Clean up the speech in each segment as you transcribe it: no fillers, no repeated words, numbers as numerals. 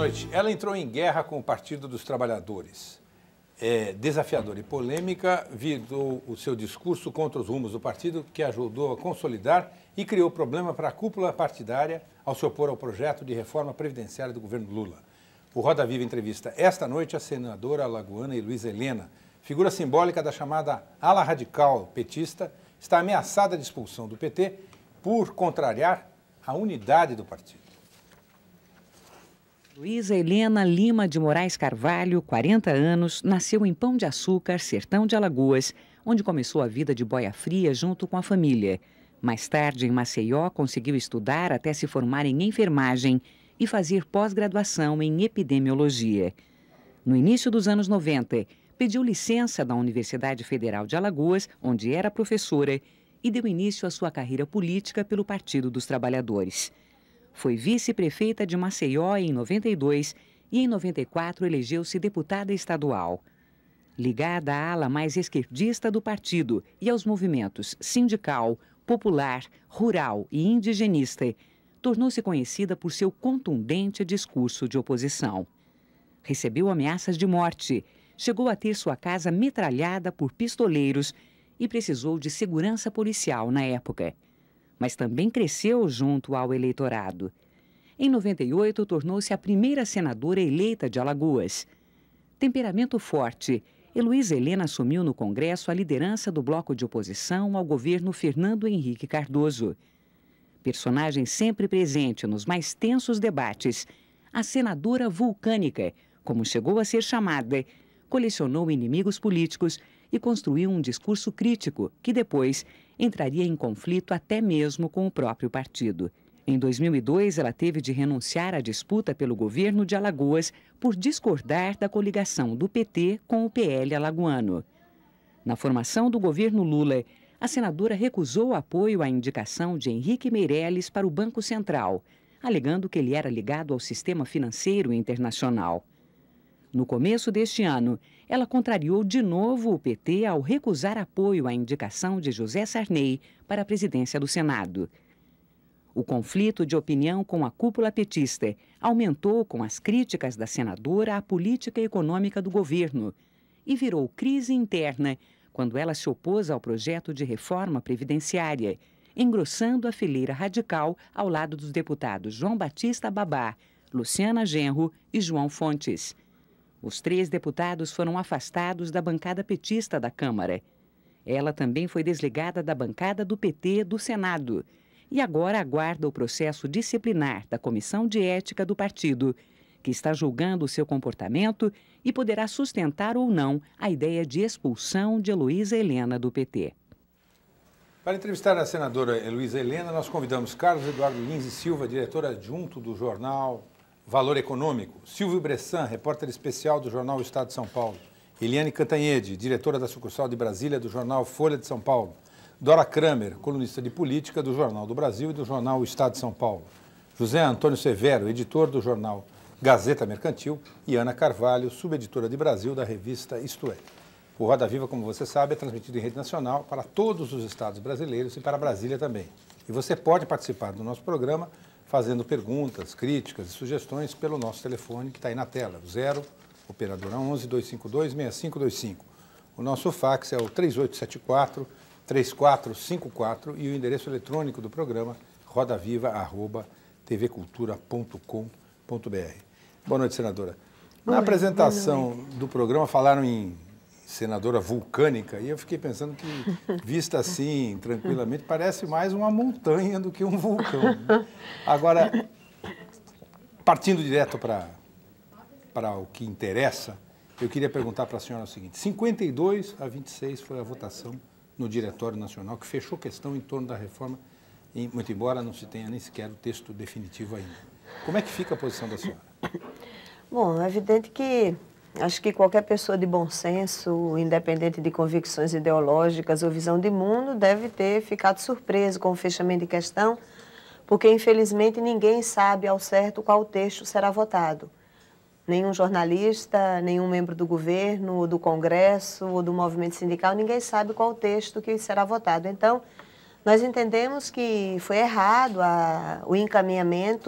noite. Ela entrou em guerra com o Partido dos Trabalhadores. Desafiadora e polêmica, virou o seu discurso contra os rumos do partido, que ajudou a consolidar e criou problema para a cúpula partidária ao se opor ao projeto de reforma previdenciária do governo Lula. O Roda Viva entrevista esta noite a senadora alagoana Heloísa Helena, figura simbólica da chamada ala radical petista, está ameaçada de expulsão do PT por contrariar a unidade do partido. Heloísa Helena Lima de Moraes Carvalho, 40 anos, nasceu em Pão de Açúcar, sertão de Alagoas, onde começou a vida de boia fria junto com a família. Mais tarde, em Maceió, conseguiu estudar até se formar em enfermagem e fazer pós-graduação em epidemiologia. No início dos anos 90, pediu licença da Universidade Federal de Alagoas, onde era professora, e deu início à sua carreira política pelo Partido dos Trabalhadores. Foi vice-prefeita de Maceió em 92 e em 94 elegeu-se deputada estadual. Ligada à ala mais esquerdista do partido e aos movimentos sindical, popular, rural e indigenista, tornou-se conhecida por seu contundente discurso de oposição. Recebeu ameaças de morte, chegou a ter sua casa metralhada por pistoleiros e precisou de segurança policial na época. Mas também cresceu junto ao eleitorado. Em 98, tornou-se a primeira senadora eleita de Alagoas. Temperamento forte, Heloísa Helena assumiu no Congresso a liderança do bloco de oposição ao governo Fernando Henrique Cardoso. Personagem sempre presente nos mais tensos debates, a senadora vulcânica, como chegou a ser chamada, colecionou inimigos políticos e construiu um discurso crítico que depois entraria em conflito até mesmo com o próprio partido. Em 2002, ela teve de renunciar à disputa pelo governo de Alagoas por discordar da coligação do PT com o PL alagoano. Na formação do governo Lula, a senadora recusou apoio à indicação de Henrique Meirelles para o Banco Central, alegando que ele era ligado ao sistema financeiro internacional. No começo deste ano, ela contrariou de novo o PT ao recusar apoio à indicação de José Sarney para a presidência do Senado. O conflito de opinião com a cúpula petista aumentou com as críticas da senadora à política econômica do governo e virou crise interna quando ela se opôs ao projeto de reforma previdenciária, engrossando a fileira radical ao lado dos deputados João Batista Babá, Luciana Genro e João Fontes. Os 3 deputados foram afastados da bancada petista da Câmara. Ela também foi desligada da bancada do PT do Senado e agora aguarda o processo disciplinar da Comissão de Ética do partido, que está julgando o seu comportamento e poderá sustentar ou não a ideia de expulsão de Heloísa Helena do PT. Para entrevistar a senadora Heloísa Helena, nós convidamos Carlos Eduardo Lins e Silva, diretor adjunto do jornal Valor Econômico, Silvio Bressan, repórter especial do jornal Estado de São Paulo, Eliane Cantanhede, diretora da sucursal de Brasília do jornal Folha de São Paulo, Dora Kramer, colunista de política do Jornal do Brasil e do jornal Estado de São Paulo, José Antônio Severo, editor do jornal Gazeta Mercantil, e Ana Carvalho, subeditora de Brasil da revista Isto É. O Roda Viva, como você sabe, é transmitido em rede nacional para todos os estados brasileiros e para Brasília também. E você pode participar do nosso programa fazendo perguntas, críticas e sugestões pelo nosso telefone que está aí na tela, 0 operadora 11 252 6525. O nosso fax é o 3874-3454 e o endereço eletrônico do programa rodaviva@tvcultura.com.br. Boa noite, senadora. Na apresentação do programa falaram em senadora vulcânica e eu fiquei pensando que, vista assim, tranquilamente, parece mais uma montanha do que um vulcão. Agora, partindo direto para o que interessa, eu queria perguntar para a senhora o seguinte: 52-26 foi a votação no Diretório Nacional que fechou questão em torno da reforma, muito embora não se tenha nem sequer o texto definitivo ainda. Como é que fica a posição da senhora? Bom, é evidente que acho que qualquer pessoa de bom senso, independente de convicções ideológicas ou visão de mundo, deve ter ficado surpreso com o fechamento de questão, porque infelizmente ninguém sabe ao certo qual texto será votado. Nenhum jornalista, nenhum membro do governo, ou do Congresso, ou do movimento sindical, ninguém sabe qual texto que será votado. Então, nós entendemos que foi errado o encaminhamento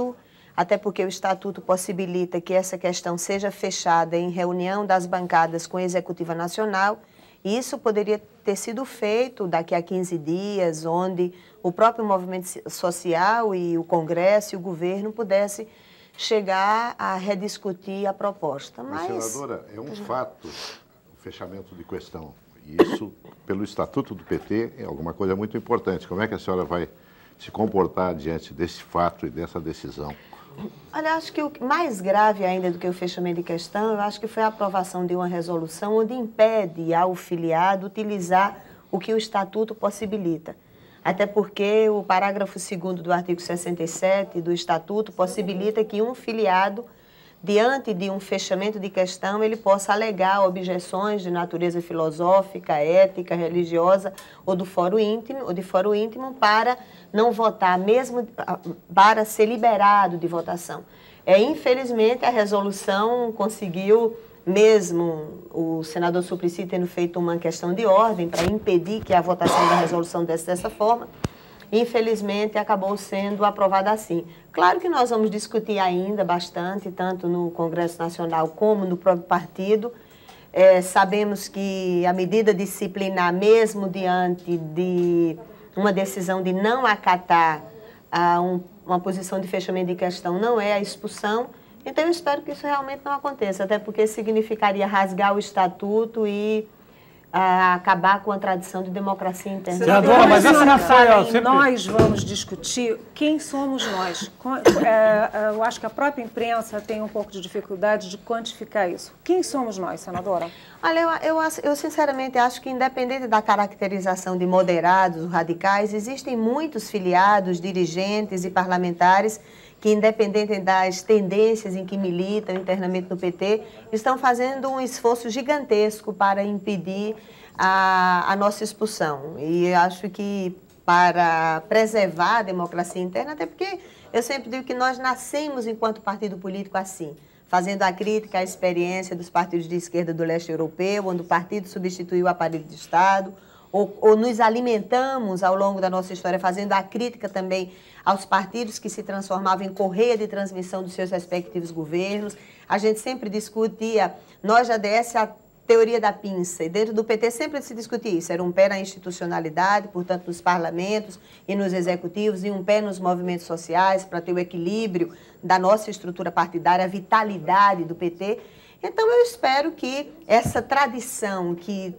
até porque o Estatuto possibilita que essa questão seja fechada em reunião das bancadas com a Executiva Nacional, e isso poderia ter sido feito daqui a 15 dias, onde o próprio movimento social e o Congresso e o governo pudessem chegar a rediscutir a proposta. Mas, senadora, é um fato o fechamento de questão. E isso, pelo Estatuto do PT, é alguma coisa muito importante. Como é que a senhora vai se comportar diante desse fato e dessa decisão? Olha, acho que o mais grave ainda do que o fechamento de questão, eu acho que foi a aprovação de uma resolução onde impede ao filiado utilizar o que o Estatuto possibilita. Até porque o parágrafo 2º do artigo 67 do Estatuto possibilita que um filiado, diante de um fechamento de questão, ele possa alegar objeções de natureza filosófica, ética, religiosa ou de foro íntimo para não votar, mesmo para ser liberado de votação. Infelizmente, a resolução conseguiu, mesmo o senador Suplicy tendo feito uma questão de ordem para impedir que a votação da resolução desse dessa forma, infelizmente acabou sendo aprovada assim. Claro que nós vamos discutir ainda bastante, tanto no Congresso Nacional como no próprio partido. Sabemos que a medida disciplinar, mesmo diante de uma decisão de não acatar uma posição de fechamento de questão, não é a expulsão. Então, eu espero que isso realmente não aconteça, até porque significaria rasgar o Estatuto e acabar com a tradição de democracia interna. Senadora, mas isso não foi... Nós vamos discutir quem somos nós. Eu acho que a própria imprensa tem um pouco de dificuldade de quantificar isso. Quem somos nós, senadora? Olha, eu sinceramente acho que, independente da caracterização de moderados ou radicais, existem muitos filiados, dirigentes e parlamentares que, independente das tendências em que militam internamente no PT, estão fazendo um esforço gigantesco para impedir a nossa expulsão. E acho que para preservar a democracia interna, até porque eu sempre digo que nós nascemos enquanto partido político assim, fazendo a crítica à experiência dos partidos de esquerda do leste europeu, onde o partido substituiu o aparelho de Estado, ou nos alimentamos ao longo da nossa história fazendo a crítica também aos partidos que se transformavam em correia de transmissão dos seus respectivos governos. A gente sempre discutia, nós já desse a teoria da pinça, e dentro do PT sempre se discutia isso, era um pé na institucionalidade, portanto nos parlamentos e nos executivos, e um pé nos movimentos sociais para ter o equilíbrio da nossa estrutura partidária, a vitalidade do PT. Então eu espero que essa tradição que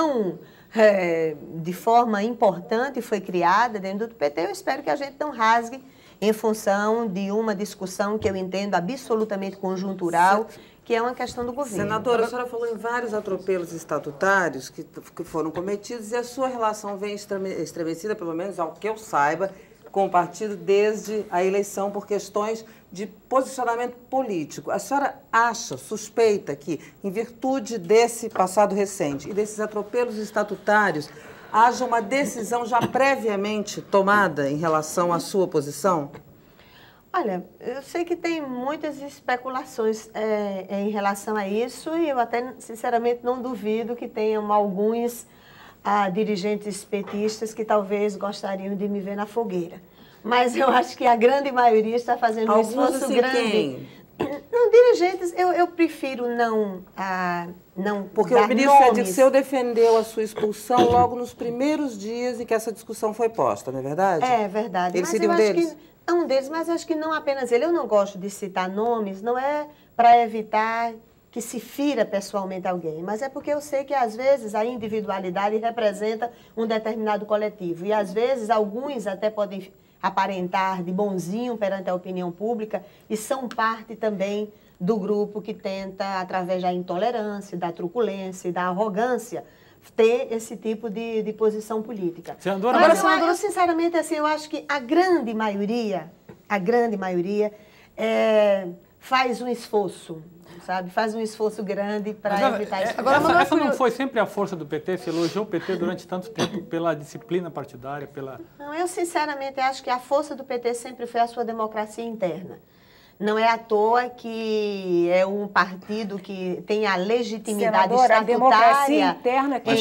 de forma importante foi criada dentro do PT, eu espero que a gente não rasgue em função de uma discussão que eu entendo absolutamente conjuntural, que é uma questão do governo. Senadora, a senhora falou em vários atropelos estatutários que foram cometidos e a sua relação vem estremecida, pelo menos ao que eu saiba, com o partido desde a eleição por questões de posicionamento político. A senhora acha, suspeita que, em virtude desse passado recente e desses atropelos estatutários, haja uma decisão já previamente tomada em relação à sua posição? Olha, eu sei que tem muitas especulações em relação a isso e eu até, sinceramente, não duvido que tenham alguns dirigentes petistas que talvez gostariam de me ver na fogueira. Mas eu acho que a grande maioria está fazendo um esforço grande. Quem? Não, dirigentes, eu prefiro não porque o ministro Ediceu defendeu a sua expulsão logo nos primeiros dias em que essa discussão foi posta, não é verdade? É verdade. Ele seria um deles? É um deles, mas acho que não apenas ele. Eu não gosto de citar nomes, não é para evitar que se fira pessoalmente alguém, mas é porque eu sei que, às vezes, a individualidade representa um determinado coletivo. E, às vezes, alguns até podem aparentar de bonzinho perante a opinião pública e são parte também do grupo que tenta, através da intolerância, da truculência e da arrogância, ter esse tipo de posição política. Senadora, mas eu, sinceramente, assim, eu acho que a grande maioria faz um esforço, sabe? Faz um esforço grande para evitar isso. Agora, essa não foi sempre a força do PT? Você elogiou o PT durante tanto tempo pela disciplina partidária, pela... Não, eu sinceramente acho que a força do PT sempre foi a sua democracia interna. Não é à toa que é um partido que tem a legitimidade Senadora, estatutária. A democracia interna que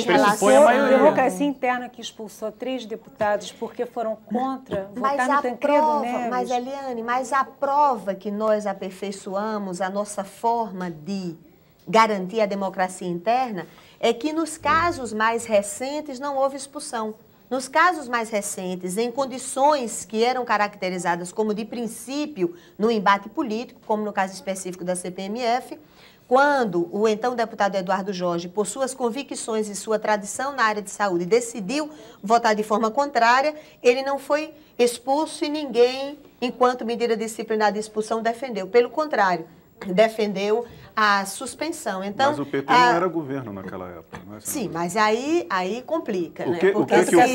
em relação... expulsou 3 deputados porque foram contra Mas votar no Tancredo Neves. Mas, Eliane, mas a prova que nós aperfeiçoamos a nossa forma de garantir a democracia interna é que nos casos mais recentes não houve expulsão. Nos casos mais recentes, em condições que eram caracterizadas como de princípio no embate político, como no caso específico da CPMF, quando o então deputado Eduardo Jorge, por suas convicções e sua tradição na área de saúde, decidiu votar de forma contrária, ele não foi expulso e ninguém, enquanto medida disciplinar de expulsão, defendeu. Pelo contrário, defendeu a suspensão. Então, mas o PT não era governo naquela época. Não é, sim, mas aí complica, né? Porque o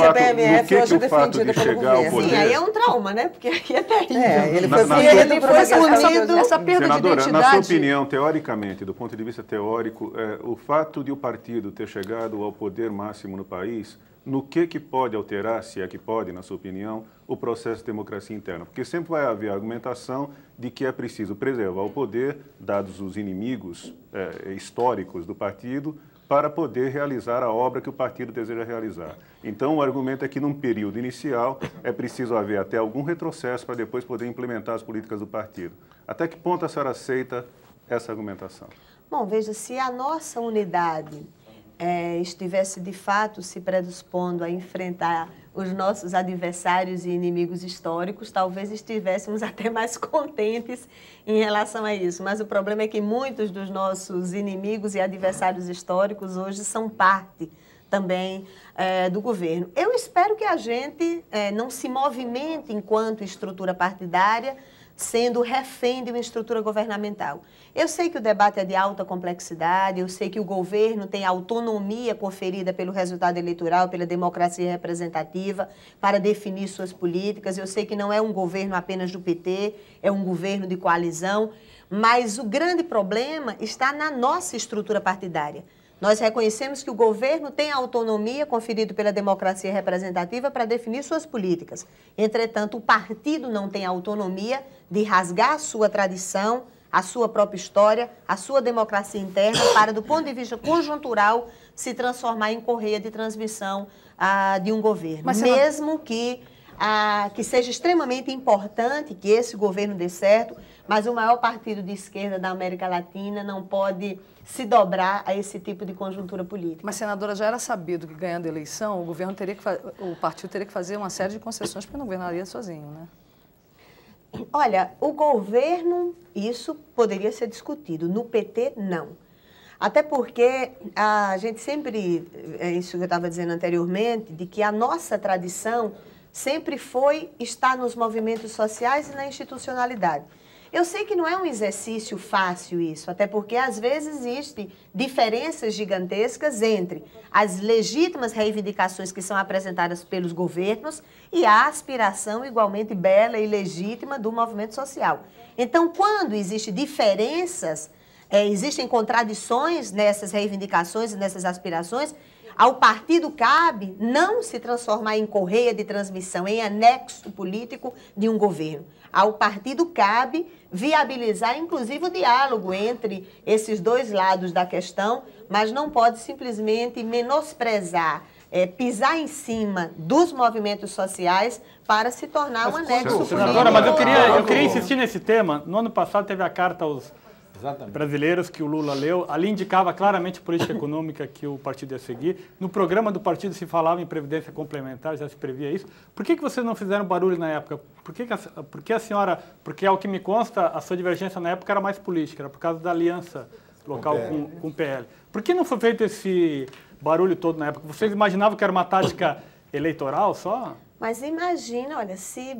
fato de chegar ao poder... Sim, aí é um trauma, né? Porque aqui é terrível. Ele foi punido. Essa perda Senadora, de identidade... na sua opinião, teoricamente, do ponto de vista teórico, o fato de o partido ter chegado ao poder máximo no país, no que pode alterar, se é que pode, na sua opinião, o processo de democracia interna? Porque sempre vai haver a argumentação de que é preciso preservar o poder, dados os inimigos históricos do partido, para poder realizar a obra que o partido deseja realizar. Então, o argumento é que, num período inicial, é preciso haver até algum retrocesso para depois poder implementar as políticas do partido. Até que ponto a senhora aceita essa argumentação? Bom, veja, se a nossa unidade estivesse, de fato, se predispondo a enfrentar os nossos adversários e inimigos históricos, talvez estivéssemos até mais contentes em relação a isso. Mas o problema é que muitos dos nossos inimigos e adversários históricos hoje são parte também do governo. Eu espero que a gente não se movimente enquanto estrutura partidária, sendo refém de uma estrutura governamental. Eu sei que o debate é de alta complexidade, eu sei que o governo tem autonomia conferida pelo resultado eleitoral, pela democracia representativa, para definir suas políticas. Eu sei que não é um governo apenas do PT, é um governo de coalizão, mas o grande problema está na nossa estrutura partidária. Nós reconhecemos que o governo tem autonomia conferida pela democracia representativa para definir suas políticas. Entretanto, o partido não tem autonomia de rasgar a sua tradição, a sua própria história, a sua democracia interna para, do ponto de vista conjuntural, se transformar em correia de transmissão de um governo. Mas, mesmo que seja extremamente importante que esse governo dê certo, mas o maior partido de esquerda da América Latina não pode se dobrar a esse tipo de conjuntura política. Mas, senadora, já era sabido que, ganhando a eleição, o partido teria que fazer uma série de concessões porque não governaria sozinho, né? Olha, o governo, isso poderia ser discutido. No PT, não. Até porque a gente sempre, isso que eu estava dizendo anteriormente, de que a nossa tradição sempre foi estar nos movimentos sociais e na institucionalidade. Eu sei que não é um exercício fácil isso, até porque às vezes existem diferenças gigantescas entre as legítimas reivindicações que são apresentadas pelos governos e a aspiração igualmente bela e legítima do movimento social. Então, quando existem diferenças, existem contradições nessas reivindicações e nessas aspirações, ao partido cabe não se transformar em correia de transmissão, em anexo político de um governo. Ao partido cabe viabilizar, inclusive, o diálogo entre esses dois lados da questão, mas não pode simplesmente menosprezar, pisar em cima dos movimentos sociais para se tornar um anexo político. Senadora, mas eu queria insistir nesse tema. No ano passado teve a carta aos brasileiros que o Lula leu. Ali indicava claramente a política econômica que o partido ia seguir. No programa do partido se falava em previdência complementar, já se previa isso. Por que vocês não fizeram barulho na época? Porque a senhora, porque ao que me consta, a sua divergência na época era mais política, era por causa da aliança local com o PL. Por que não foi feito esse barulho todo na época? Vocês imaginavam que era uma tática eleitoral só? Mas imagina, olha, se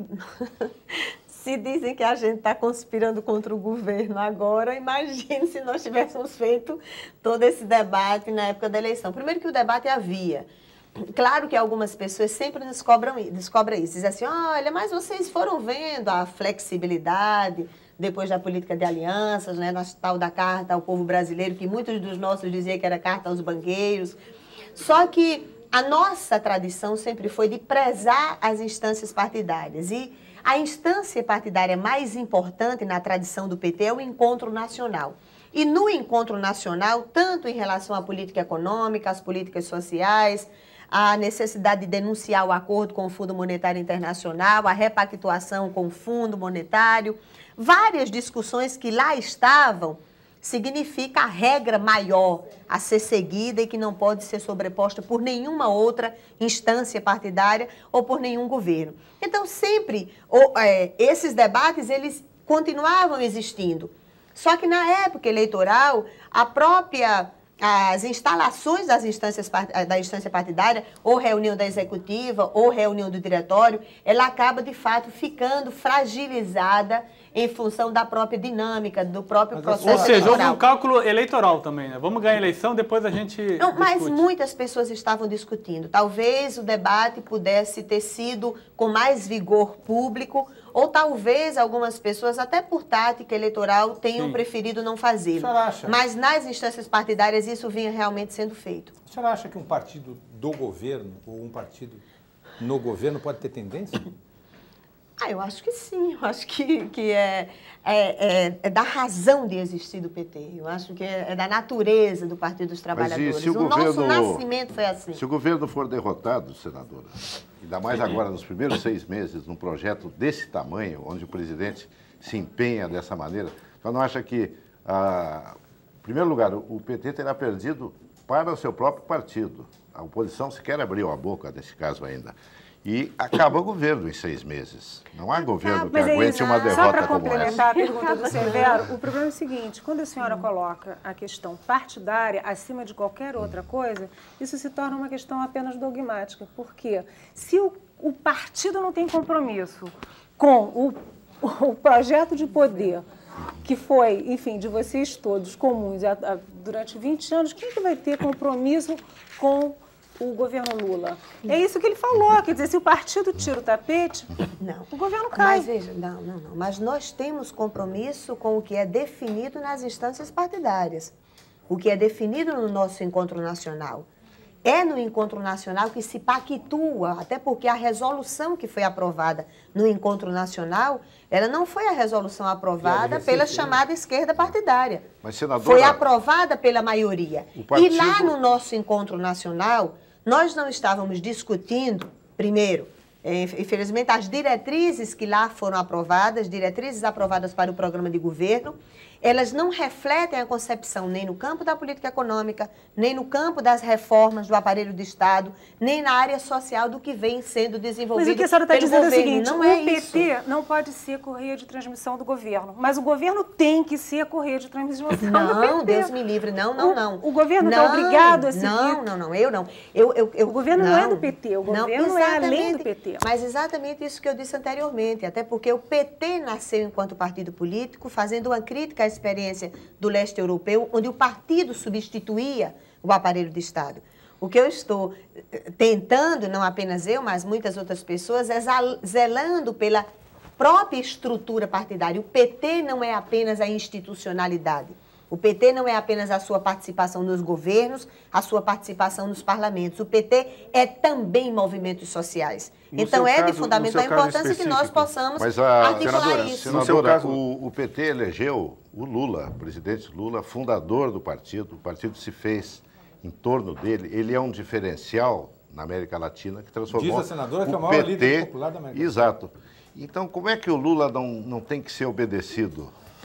dizem que a gente está conspirando contra o governo agora, imagine se nós tivéssemos feito todo esse debate na época da eleição. Primeiro que o debate havia. Claro que algumas pessoas sempre descobrem isso. Dizem assim, olha, mas vocês foram vendo a flexibilidade depois da política de alianças, né, na tal da carta ao povo brasileiro, que muitos dos nossos diziam que era carta aos banqueiros. Só que a nossa tradição sempre foi de prezar as instâncias partidárias. E A instância partidária mais importante na tradição do PT é o encontro nacional. E no encontro nacional, tanto em relação à política econômica, às políticas sociais, a necessidade de denunciar o acordo com o Fundo Monetário Internacional, a repactuação com o Fundo Monetário, várias discussões que lá estavam, significa a regra maior a ser seguida e que não pode ser sobreposta por nenhuma outra instância partidária ou por nenhum governo. Então, sempre esses debates, eles continuavam existindo. Só que na época eleitoral, as instalações da instância partidária, ou reunião da executiva, ou reunião do diretório, ela acaba, de fato, ficando fragilizada em função da própria dinâmica, do próprio processo eleitoral. Ou seja, houve um cálculo eleitoral também, né? Vamos ganhar a eleição, depois a gente Não, mas muitas pessoas estavam discutindo. Talvez o debate pudesse ter sido com mais vigor público, ou talvez algumas pessoas, até por tática eleitoral, tenham preferido não fazê-lo. Mas nas instâncias partidárias isso vinha realmente sendo feito. A senhora acha que um partido do governo ou um partido no governo pode ter tendência? Eu acho que sim. Eu acho que é da razão de existir do PT. Eu acho que é da natureza do Partido dos Trabalhadores. Mas e se o nosso nascimento foi assim. Se o governo for derrotado, senadora, ainda mais agora nos primeiros 6 meses, num projeto desse tamanho, onde o presidente se empenha dessa maneira, então não acha que, em primeiro lugar, o PT terá perdido para o seu próprio partido. A oposição sequer abriu a boca nesse caso ainda. E acaba o governo em 6 meses. Não há governo que aguente uma derrota como essa. Só para complementar a pergunta do Severo, o problema é o seguinte, quando a senhora coloca a questão partidária acima de qualquer outra coisa, isso se torna uma questão apenas dogmática. Por quê? Se o partido não tem compromisso com o projeto de poder que foi, enfim, de vocês todos comuns durante 20 anos, quem que vai ter compromisso com o governo Lula? É isso que ele falou, quer dizer, se o partido tira o tapete, o governo cai. Mas veja, não. Mas nós temos compromisso com o que é definido nas instâncias partidárias, o que é definido no nosso encontro nacional. É no encontro nacional que se pactua, até porque a resolução que foi aprovada no encontro nacional, ela não foi a resolução aprovada pela chamada esquerda partidária. Mas, senadora, foi aprovada pela maioria. E lá no nosso encontro nacional, nós não estávamos discutindo, primeiro, infelizmente, as diretrizes que lá foram aprovadas, diretrizes aprovadas para o programa de governo, elas não refletem a concepção nem no campo da política econômica, nem no campo das reformas do aparelho do Estado, nem na área social do que vem sendo desenvolvido pelo governo. Mas o que a senhora está dizendo é o seguinte, não o PT não pode ser correia de transmissão do governo, mas o governo tem que ser correia de transmissão do PT. Não, Deus me livre, não. O governo está obrigado a seguir. Não, eu não. O governo não é do PT, o governo é além do PT. Mas exatamente isso que eu disse anteriormente, até porque o PT nasceu enquanto partido político, fazendo uma crítica à experiência do leste europeu, onde o partido substituía o aparelho do Estado. O que eu estou tentando, não apenas eu, mas muitas outras pessoas, é zelando pela própria estrutura partidária. O PT não é apenas a institucionalidade. O PT não é apenas a sua participação nos governos, a sua participação nos parlamentos. O PT é também movimentos sociais. Então, é de fundamental importância que nós possamos articular isso. Senadora, o PT elegeu o Lula, o presidente Lula, fundador do partido. O partido se fez em torno dele. Ele é um diferencial na América Latina que transformou Diz a senadora que é o maior líder popular da América Latina. Exato. Então, como é que o Lula não tem que ser obedecido?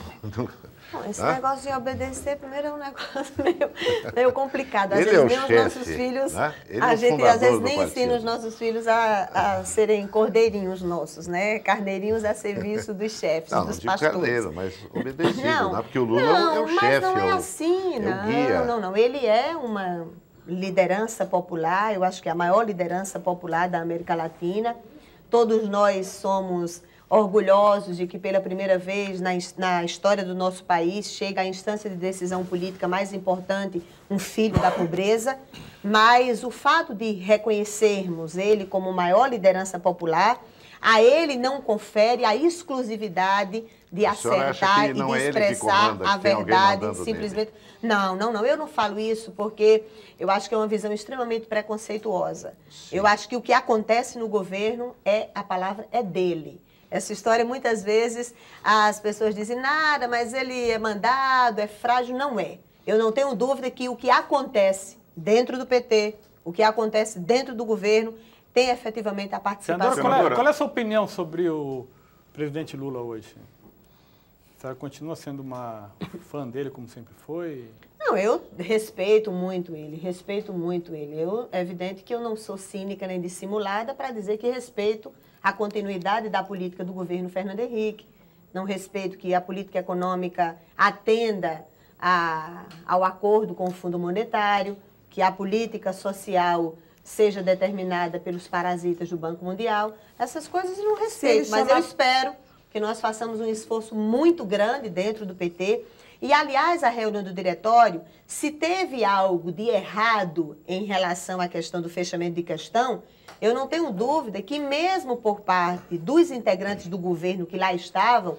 Bom, esse negócio de obedecer, primeiro, é um negócio meio complicado. Às Ele vezes, é o nem os chefe, nossos filhos, né? a gente às vezes nem ensina os nossos filhos a serem cordeirinhos nossos, né? Carneirinhos a serviço dos chefes, dos pastores. Não, carneiro, mas obedecido, né? Porque o Lula é o chefe, não é assim, não. Ele é uma liderança popular, eu acho que é a maior liderança popular da América Latina. Todos nós somos orgulhosos de que pela primeira vez na história do nosso país chega a instância de decisão política mais importante, um filho da pobreza, mas o fato de reconhecermos ele como maior liderança popular, a ele não confere a exclusividade de acertar e de expressar a verdade simplesmente. Não, eu não falo isso porque eu acho que é uma visão extremamente preconceituosa. Sim. Eu acho que o que acontece no governo a palavra é dele. Essa história, muitas vezes, as pessoas dizem, nada, mas ele é mandado, é frágil. Não é. Eu não tenho dúvida que o que acontece dentro do PT, o que acontece dentro do governo, tem efetivamente a participação. Senadora, qual é a sua opinião sobre o presidente Lula hoje? A senhora continua sendo uma fã dele, como sempre foi? Não, eu respeito muito ele, respeito muito ele. É evidente que eu não sou cínica nem dissimulada para dizer que respeito a continuidade da política do governo Fernando Henrique. Não respeito que a política econômica atenda ao acordo com o Fundo Monetário, que a política social seja determinada pelos parasitas do Banco Mundial. Essas coisas eu não respeito, mas eu espero que nós façamos um esforço muito grande dentro do PT. E, aliás, a reunião do diretório, se teve algo de errado em relação à questão do fechamento de questão, eu não tenho dúvida que mesmo por parte dos integrantes do governo que lá estavam,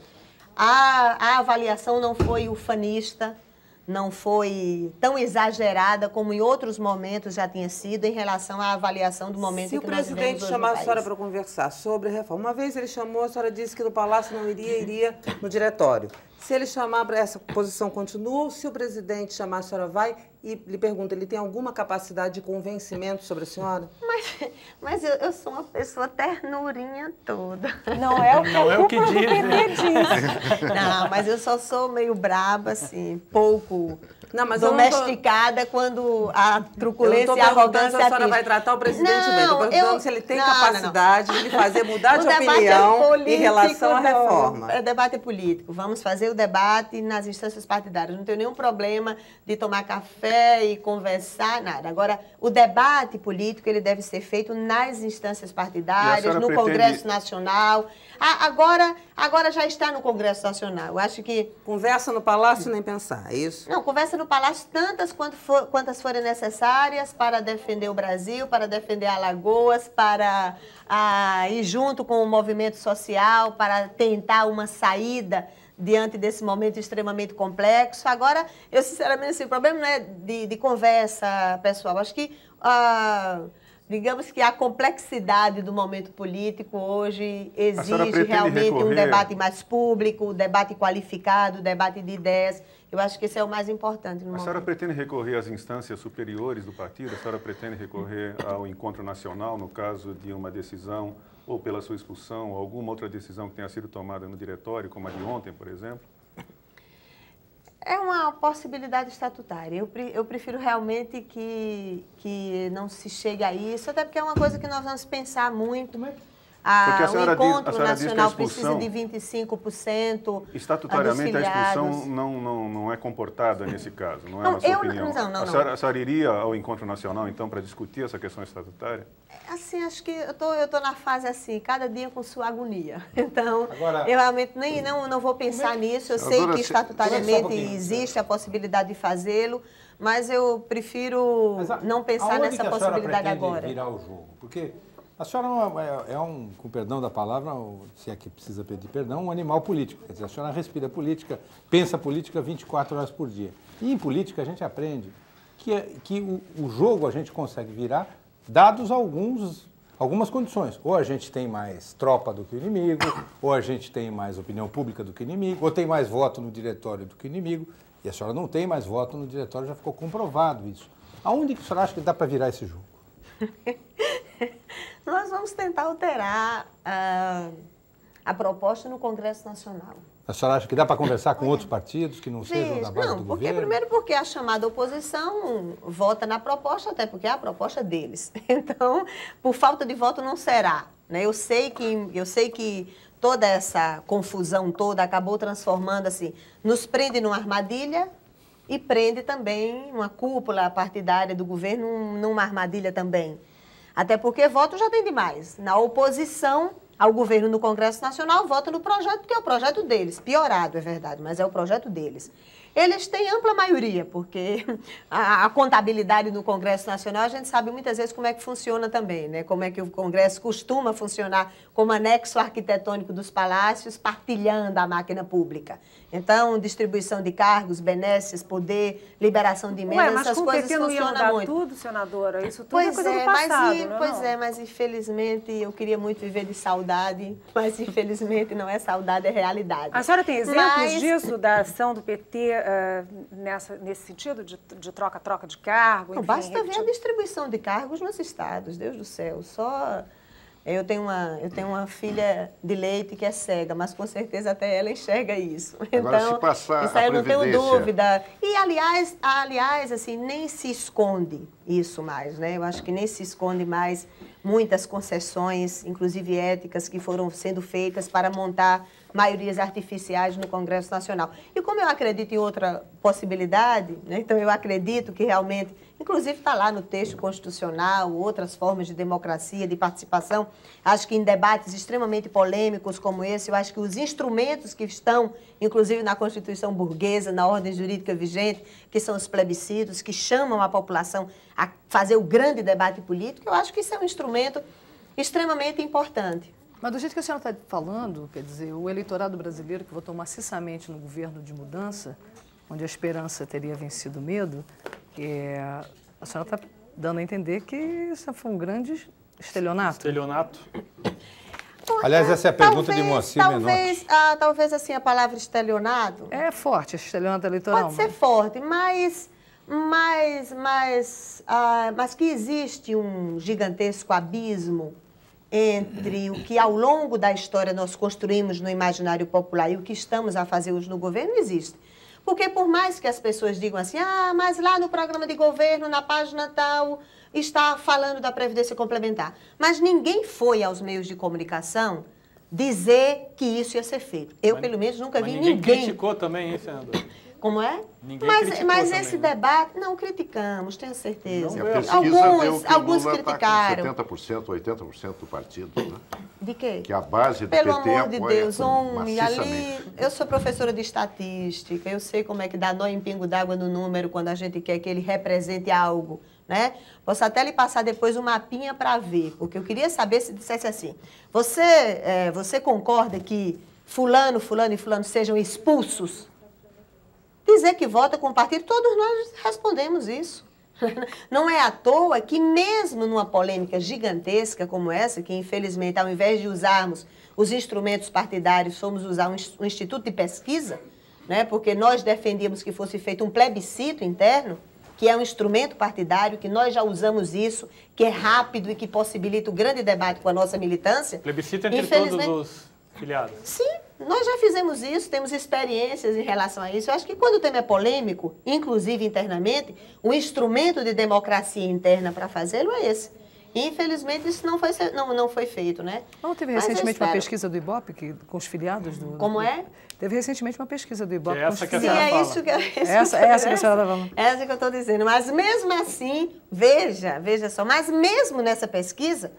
a avaliação não foi ufanista, não foi tão exagerada como em outros momentos já tinha sido em relação à avaliação do momento em que nós vivemos hoje no país. Se o presidente chamar a senhora para conversar sobre a reforma, uma vez ele chamou, a senhora disse que no Palácio não iria no diretório. Se ele chamar para essa posição, continua. Se o presidente chamar, a senhora vai e lhe pergunta, ele tem alguma capacidade de convencimento sobre a senhora? Mas eu sou uma pessoa ternurinha toda. Não é o que diz. Não, mas eu só sou meio braba, assim, pouco mas domesticada quando a truculência e a arrogância a senhora vai tratar o presidente bem. Estou perguntando se ele tem capacidade de lhe fazer mudar de opinião em relação à reforma. É debate político. Vamos fazer o debate nas instâncias partidárias. Não tenho nenhum problema de tomar café e conversar, nada. Agora, o debate político ele deve ser feito nas instâncias partidárias, no Congresso Nacional. Agora já está no Congresso Nacional. Eu acho que... Conversa no Palácio nem pensar, é isso? Não, conversa no Palácio tantas quantas forem necessárias para defender o Brasil, para defender Alagoas, para ir junto com o movimento social, para tentar uma saída diante desse momento extremamente complexo. Agora, eu sinceramente, assim, o problema não é de conversa, pessoal. Acho que... digamos que a complexidade do momento político hoje exige realmente um debate mais público, um debate qualificado, um debate de ideias. Eu acho que esse é o mais importante no momento. A senhora pretende recorrer às instâncias superiores do partido? A senhora pretende recorrer ao encontro nacional, no caso de uma decisão, ou pela sua expulsão, ou alguma outra decisão que tenha sido tomada no diretório, como a de ontem, por exemplo? É uma possibilidade estatutária. Eu prefiro realmente que não se chegue a isso, até porque é uma coisa que nós vamos pensar muito. O encontro nacional precisa de 25%. Estatutariamente, a expulsão não é comportada nesse caso, não é na sua opinião? Não. A senhora iria ao encontro nacional, então, para discutir essa questão estatutária? Assim, acho que eu estou na fase assim, cada dia com sua agonia. Então, eu realmente não vou pensar nisso. Eu sei que estatutariamente existe a possibilidade de fazê-lo, mas eu prefiro não pensar nessa possibilidade agora. Virar o jogo? Porque a senhora com perdão da palavra, se é que precisa pedir perdão, um animal político. Quer dizer, a senhora respira política, pensa política 24 horas por dia. E em política a gente aprende que o jogo a gente consegue virar dados algumas condições. Ou a gente tem mais tropa do que o inimigo, ou a gente tem mais opinião pública do que o inimigo, ou tem mais voto no diretório do que o inimigo. E a senhora não tem mais voto no diretório, já ficou comprovado isso. Aonde que a senhora acha que dá para virar esse jogo? Nós vamos tentar alterar a proposta no Congresso Nacional. A senhora acha que dá para conversar com outros partidos que não sejam da base do governo? Primeiro porque a chamada oposição vota na proposta, até porque é a proposta deles. Então, por falta de voto não será. Né? Eu sei que toda essa confusão toda acabou transformando, assim, nos prende numa armadilha e prende também uma cúpula partidária do governo numa armadilha também. Até porque voto já tem demais. Na oposição ao governo no Congresso Nacional, vota no projeto, que é o projeto deles. Piorado, é verdade, mas é o projeto deles. Eles têm ampla maioria, porque a contabilidade no Congresso Nacional, a gente sabe muitas vezes como é que funciona também, né? Como é que o Congresso costuma funcionar como anexo arquitetônico dos palácios, partilhando a máquina pública. Então, distribuição de cargos, benesses, poder, liberação de emendas, mas essas com coisas o PT não ia funcionam mudar muito. tudo, senadora? Isso tudo é coisa do passado, mas infelizmente eu queria muito viver de saudade, mas infelizmente não é saudade, é realidade. A senhora tem exemplos disso, da ação do PT nesse sentido, de troca-troca de cargo? Não, enfim, basta ver a distribuição de cargos nos estados, Deus do céu, só... Eu tenho uma filha de leite que é cega, mas com certeza até ela enxerga isso. Agora, então, se passar isso aí eu não tenho dúvida. E, aliás, assim, nem se esconde isso mais, né? Eu acho que nem se esconde mais muitas concessões, inclusive éticas, que foram sendo feitas para montar maiorias artificiais no Congresso Nacional. E como eu acredito em outra possibilidade, né? Então eu acredito que realmente, inclusive está lá no texto constitucional, outras formas de democracia, de participação, acho que em debates extremamente polêmicos como esse, eu acho que os instrumentos que estão, inclusive na Constituição burguesa, na ordem jurídica vigente, que são os plebiscitos, que chamam a população a fazer o grande debate político, eu acho que isso é um instrumento extremamente importante. Mas do jeito que a senhora está falando, quer dizer, o eleitorado brasileiro que votou maciçamente no governo de mudança, onde a esperança teria vencido o medo, a senhora está dando a entender que isso foi um grande estelionato. Estelionato. Aliás, essa é a pergunta de Moacir Menotti. Talvez assim, a palavra estelionato... É forte, estelionato eleitoral. Pode ser forte, mas que existe um gigantesco abismo entre o que ao longo da história nós construímos no imaginário popular e o que estamos a fazer hoje no governo, não existe. Porque por mais que as pessoas digam assim, mas lá no programa de governo, na página tal, está falando da Previdência Complementar. Mas ninguém foi aos meios de comunicação dizer que isso ia ser feito. Eu, pelo menos, nunca vi ninguém... Ninguém criticou também, hein, senador? Como é? Mas esse debate, não criticamos, tenho certeza. Alguns criticaram. Tá 70%, 80% do partido, né? De quê? Que a base do Pelo PT amor de Deus, homem, ali, eu sou professora de estatística, eu sei como é que dá nó em pingo d'água no número quando a gente quer que ele represente algo, né? Posso até lhe passar depois um mapinha para ver, porque eu queria saber se dissesse assim, você concorda que fulano e fulano sejam expulsos? Dizer que vota com o partido, todos nós respondemos isso. Não é à toa que mesmo numa polêmica gigantesca como essa, que infelizmente ao invés de usarmos os instrumentos partidários, fomos usar um instituto de pesquisa, né, porque nós defendíamos que fosse feito um plebiscito interno, que é um instrumento partidário, que nós já usamos isso, que é rápido e que possibilita o grande debate com a nossa militância. Plebiscito entre todos os filiados. Sim. Nós já fizemos isso, temos experiências em relação a isso. Eu acho que quando o tema é polêmico, inclusive internamente, o instrumento de democracia interna para fazê-lo é esse. E, infelizmente, isso não foi feito, né? Não, teve recentemente uma pesquisa do Ibope com os filiados do... Como é? Teve recentemente uma pesquisa do Ibope com os filiados. Sim, é isso que a senhora está falando. Essa que eu estou dizendo. Mas mesmo assim, veja só, mas mesmo nessa pesquisa,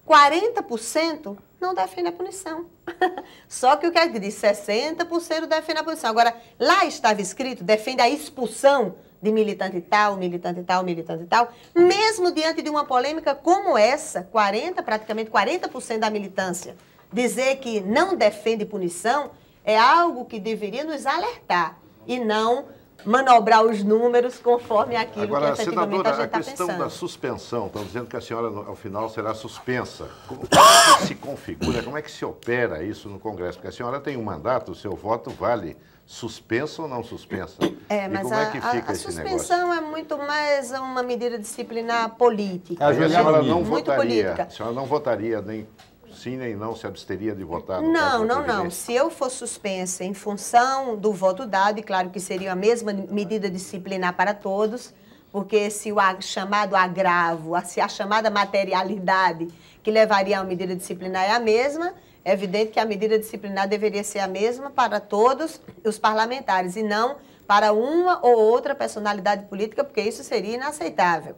40% não defende a punição. Só que o que é que diz? 60% defende a punição. Agora, lá estava escrito, defende a expulsão de militante tal, militante tal, militante tal. Mesmo diante de uma polêmica como essa, praticamente 40% da militância, dizer que não defende punição é algo que deveria nos alertar e não manobrar os números conforme aquilo que efetivamente a gente está pensando. A questão da suspensão, estão dizendo que a senhora, ao final, será suspensa. Como é que se configura, como é que se opera isso no Congresso? Porque a senhora tem um mandato, o seu voto vale suspensa ou não suspensa? Mas como é que fica esse negócio? A suspensão é muito mais uma medida disciplinar política. A senhora não votaria, a senhora não votaria nem sim nem não, se absteria de votar? Não. Se eu for suspensa em função do voto dado, e claro que seria a mesma medida disciplinar para todos, porque se o chamado agravo, se a chamada materialidade que levaria a uma medida disciplinar é a mesma, é evidente que a medida disciplinar deveria ser a mesma para todos os parlamentares e não para uma ou outra personalidade política, porque isso seria inaceitável.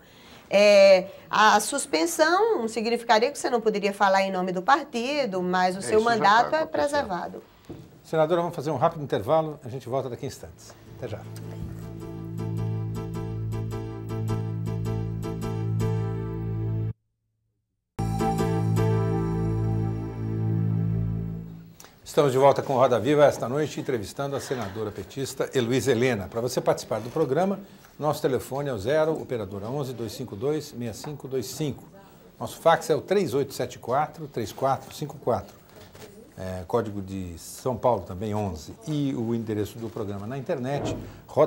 A suspensão significaria que você não poderia falar em nome do partido, mas o seu mandato é preservado. Senadora, vamos fazer um rápido intervalo, a gente volta daqui a instantes. Até já. Estamos de volta com Roda Viva esta noite, entrevistando a senadora petista Heloísa Helena. Para você participar do programa, nosso telefone é o 0, operadora 11-252-6525. Nosso fax é o 3874-3454. Código de São Paulo também, 11. E o endereço do programa na internet,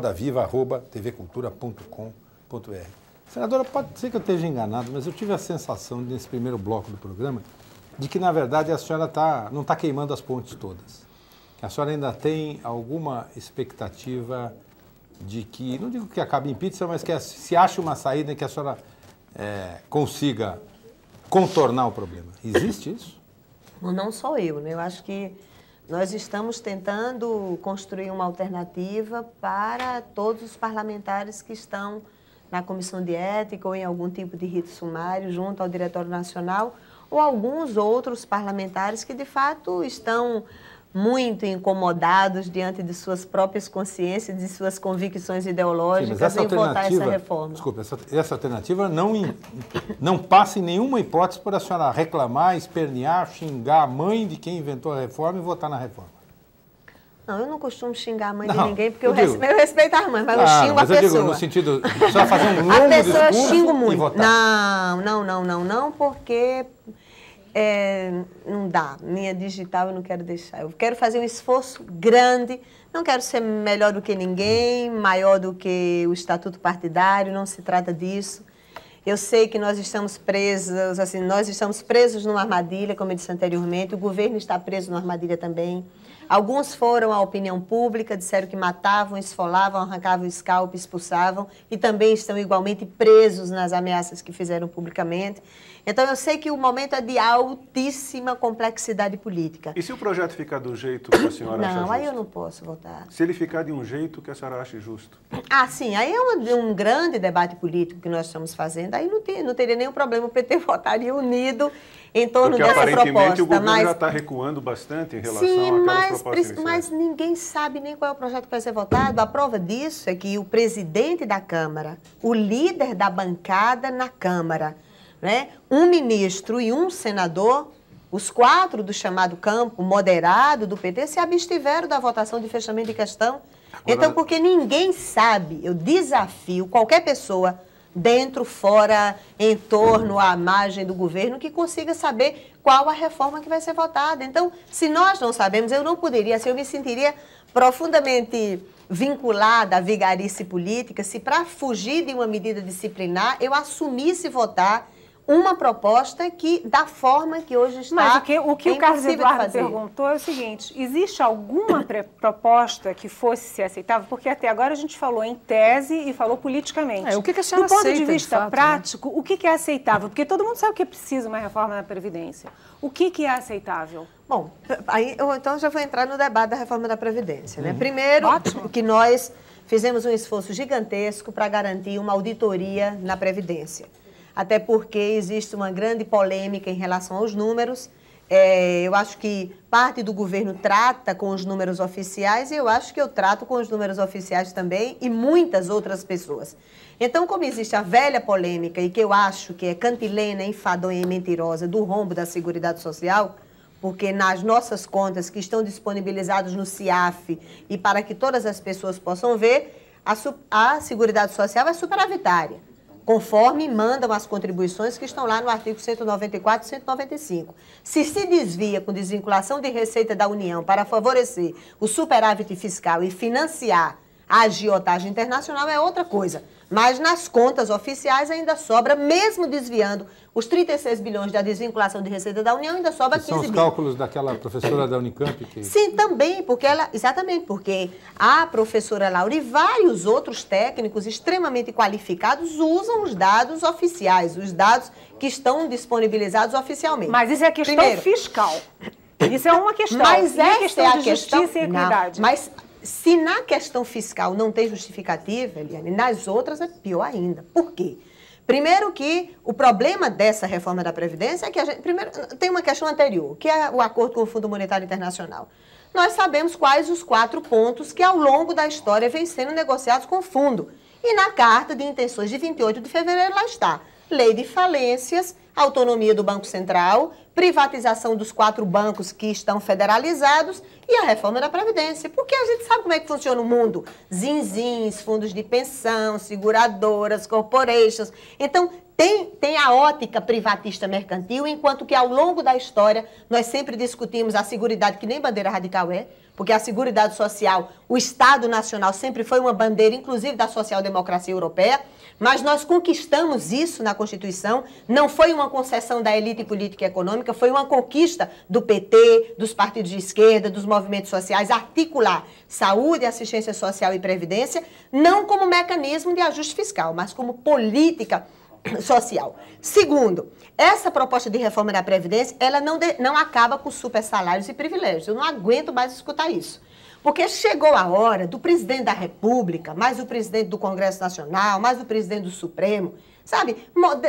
rodaviva@tvcultura.com.br. Senadora, pode ser que eu esteja enganado, mas eu tive a sensação, nesse primeiro bloco do programa, de que, na verdade, a senhora não está queimando as pontes todas. A senhora ainda tem alguma expectativa de que, não digo que acabe em pizza, mas que se ache uma saída em que a senhora consiga contornar o problema. Existe isso? Não sou eu, né? Eu acho que nós estamos tentando construir uma alternativa para todos os parlamentares que estão na Comissão de Ética ou em algum tipo de rito sumário junto ao Diretório Nacional, ou alguns outros parlamentares que, de fato, estão muito incomodados diante de suas próprias consciências, de suas convicções ideológicas em votar essa reforma. Desculpa, essa alternativa não passa em nenhuma hipótese por a senhora reclamar, espernear, xingar a mãe de quem inventou a reforma e votar na reforma. Não, eu não costumo xingar a mãe de ninguém, porque eu respeito a mãe, mas eu xingo a pessoa. Mas eu digo no sentido, só fazer um longo discurso eu xingo muito. E votar. Não, porque não dá. Minha digital eu não quero deixar. Eu quero fazer um esforço grande, não quero ser melhor do que ninguém, maior do que o estatuto partidário, não se trata disso. Eu sei que nós estamos presos, assim, numa armadilha, como eu disse anteriormente, o governo está preso numa armadilha também. Alguns foram à opinião pública, disseram que matavam, esfolavam, arrancavam o scalp, expulsavam e também estão igualmente presos nas ameaças que fizeram publicamente. Então, eu sei que o momento é de altíssima complexidade política. E se o projeto ficar do jeito que a senhora acha justo? Não, aí eu não posso votar. Se ele ficar de um jeito que a senhora acha justo? Sim, aí é um grande debate político que nós estamos fazendo. Aí não teria nenhum problema, o PT votaria unido em torno dessa proposta. Porque aparentemente o governo já está recuando bastante em relação àquelas propostas iniciais. Mas ninguém sabe nem qual é o projeto que vai ser votado. A prova disso é que o presidente da Câmara, o líder da bancada na Câmara, né, um ministro e um senador, os 4 do chamado campo moderado do PT, se abstiveram da votação de fechamento de questão. Então, porque ninguém sabe, eu desafio qualquer pessoa dentro, fora, em torno, à margem do governo, que consiga saber qual a reforma que vai ser votada. Então, se nós não sabemos, eu não poderia, assim, eu me sentiria profundamente vinculada à vigarice política se, para fugir de uma medida disciplinar, eu assumisse votar uma proposta que, da forma que hoje está, mas o que o Carlos Eduardo perguntou é o seguinte: existe alguma proposta que fosse ser aceitável? Porque até agora a gente falou em tese e falou politicamente. O que a senhora aceita? Do ponto de vista fato, prático, né? O que é aceitável? Porque todo mundo sabe que é preciso uma reforma da Previdência. O que é aceitável? Bom, então já vou entrar no debate da reforma da Previdência, né? Primeiro, que nós fizemos um esforço gigantesco para garantir uma auditoria na Previdência. Até porque existe uma grande polêmica em relação aos números. Eu acho que parte do governo trata com os números oficiais e eu acho que eu trato com os números oficiais também e muitas outras pessoas. Então, como existe a velha polêmica e que eu acho que é cantilena, enfadonha e mentirosa do rombo da Seguridade Social, porque nas nossas contas que estão disponibilizadas no CIAF e para que todas as pessoas possam ver, a Seguridade Social é superavitária, conforme mandam as contribuições que estão lá no artigo 194 e 195. Se desvia com desvinculação de receita da União para favorecer o superávit fiscal e financiar a agiotagem internacional é outra coisa. Mas nas contas oficiais ainda sobra, mesmo desviando os 36 bilhões da desvinculação de receita da União, ainda sobra 15 bilhões. São os cálculos daquela professora da Unicamp? Sim, também, porque a professora Laura e vários outros técnicos extremamente qualificados usam os dados oficiais, os dados que estão disponibilizados oficialmente. Mas isso é questão fiscal. Isso é uma questão. Mas essa questão é a de questão justiça e equidade. Mas se na questão fiscal não tem justificativa, Eliane, nas outras é pior ainda. Por quê? Primeiro que o problema dessa reforma da Previdência é que primeiro, tem uma questão anterior, que é o acordo com o Fundo Monetário Internacional. Nós sabemos quais os 4 pontos que ao longo da história vêm sendo negociados com o fundo. E na carta de intenções de 28 de fevereiro lá está. Lei de falências, autonomia do Banco Central, privatização dos 4 bancos que estão federalizados e a reforma da Previdência. Porque a gente sabe como é que funciona o mundo. Zinzins, fundos de pensão, seguradoras, corporations. Então, tem a ótica privatista mercantil, enquanto que ao longo da história nós sempre discutimos a seguridade, que nem bandeira radical é, porque a seguridade social, o Estado Nacional sempre foi uma bandeira, inclusive da social-democracia europeia, mas nós conquistamos isso na Constituição, não foi uma concessão da elite política e econômica, foi uma conquista do PT, dos partidos de esquerda, dos movimentos sociais, articular saúde, assistência social e previdência, não como mecanismo de ajuste fiscal, mas como política social. Segundo, essa proposta de reforma da Previdência, ela não acaba com super salários e privilégios. Eu não aguento mais escutar isso. Porque chegou a hora do presidente da República, mais o presidente do Congresso Nacional, mais o presidente do Supremo, sabe,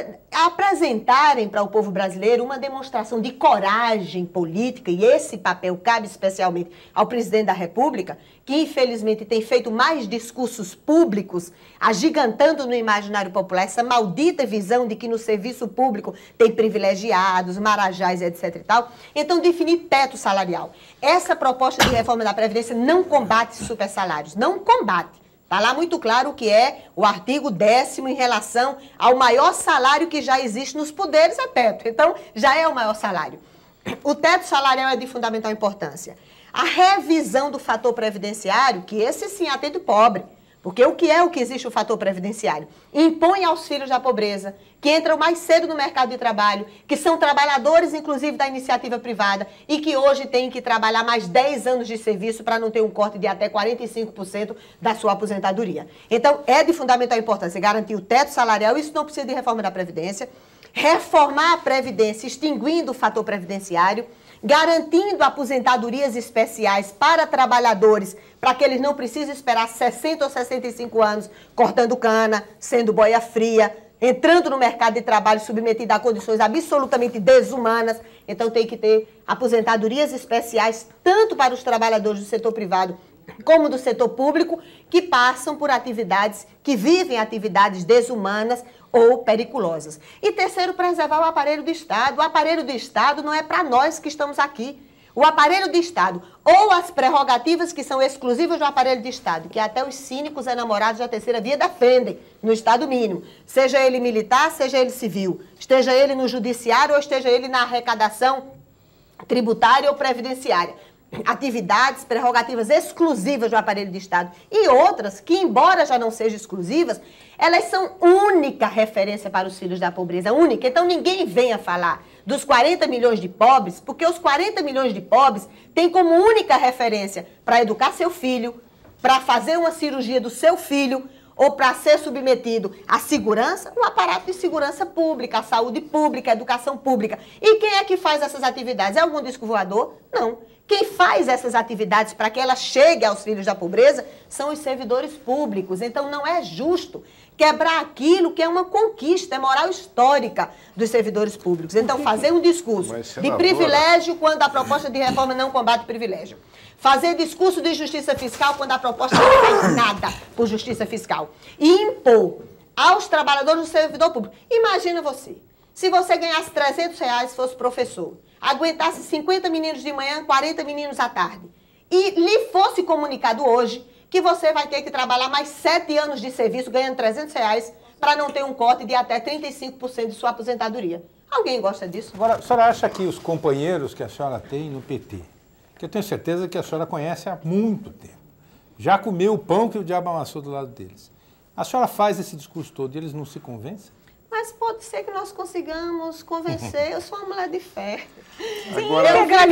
apresentarem para o povo brasileiro uma demonstração de coragem política, e esse papel cabe especialmente ao presidente da República, que infelizmente tem feito mais discursos públicos, agigantando no imaginário popular essa maldita visão de que no serviço público tem privilegiados, marajás, etc. e tal. Então, definir teto salarial. Essa proposta de reforma da Previdência não combate supersalários, não combate. Está lá muito claro o que é o artigo 10º em relação ao maior salário que já existe nos poderes, é teto. Então, já é o maior salário. O teto salarial é de fundamental importância. A revisão do fator previdenciário, que esse sim atende o pobre, porque o que existe o fator previdenciário? Impõe aos filhos da pobreza, que entram mais cedo no mercado de trabalho, que são trabalhadores, inclusive, da iniciativa privada, e que hoje têm que trabalhar mais 10 anos de serviço para não ter um corte de até 45% da sua aposentadoria. Então, é de fundamental importância garantir o teto salarial, isso não precisa de reforma da Previdência, reformar a Previdência, extinguindo o fator previdenciário, garantindo aposentadorias especiais para trabalhadores, para que eles não precisem esperar 60 ou 65 anos cortando cana, sendo boia fria, entrando no mercado de trabalho submetido a condições absolutamente desumanas. Então tem que ter aposentadorias especiais tanto para os trabalhadores do setor privado como do setor público, que passam por atividades, que vivem atividades desumanas ou periculosas. E terceiro, preservar o aparelho do Estado. O aparelho do Estado não é para nós que estamos aqui. O aparelho do Estado, ou as prerrogativas que são exclusivas do aparelho do Estado, que até os cínicos enamorados da terceira via defendem, no Estado mínimo, seja ele militar, seja ele civil, esteja ele no judiciário ou esteja ele na arrecadação tributária ou previdenciária. Atividades, prerrogativas exclusivas do aparelho do Estado e outras que, embora já não sejam exclusivas, elas são única referência para os filhos da pobreza, única. Então ninguém venha falar dos 40 milhões de pobres, porque os 40 milhões de pobres têm como única referência para educar seu filho, para fazer uma cirurgia do seu filho ou para ser submetido à segurança, o aparato de segurança pública, a saúde pública, a educação pública. E quem é que faz essas atividades? É algum disco voador? Não. Quem faz essas atividades para que ela chegue aos filhos da pobreza são os servidores públicos. Então, não é justo quebrar aquilo que é uma conquista, é moral histórica dos servidores públicos. Então, fazer um discurso de privilégio quando a proposta de reforma não combate privilégio. Fazer discurso de justiça fiscal quando a proposta não faz nada por justiça fiscal. E impor aos trabalhadores do servidor público. Imagina você, se você ganhasse R$300, fosse professor, aguentasse 50 meninos de manhã, 40 meninos à tarde, e lhe fosse comunicado hoje que você vai ter que trabalhar mais 7 anos de serviço ganhando R$300 para não ter um corte de até 35% de sua aposentadoria. Alguém gosta disso? Agora, a senhora acha que os companheiros que a senhora tem no PT, que eu tenho certeza que a senhora conhece há muito tempo, já comeu o pão que o diabo amassou do lado deles, a senhora faz esse discurso todo e eles não se convencem? Mas pode ser que nós consigamos convencer. Eu sou uma mulher de fé. Agora,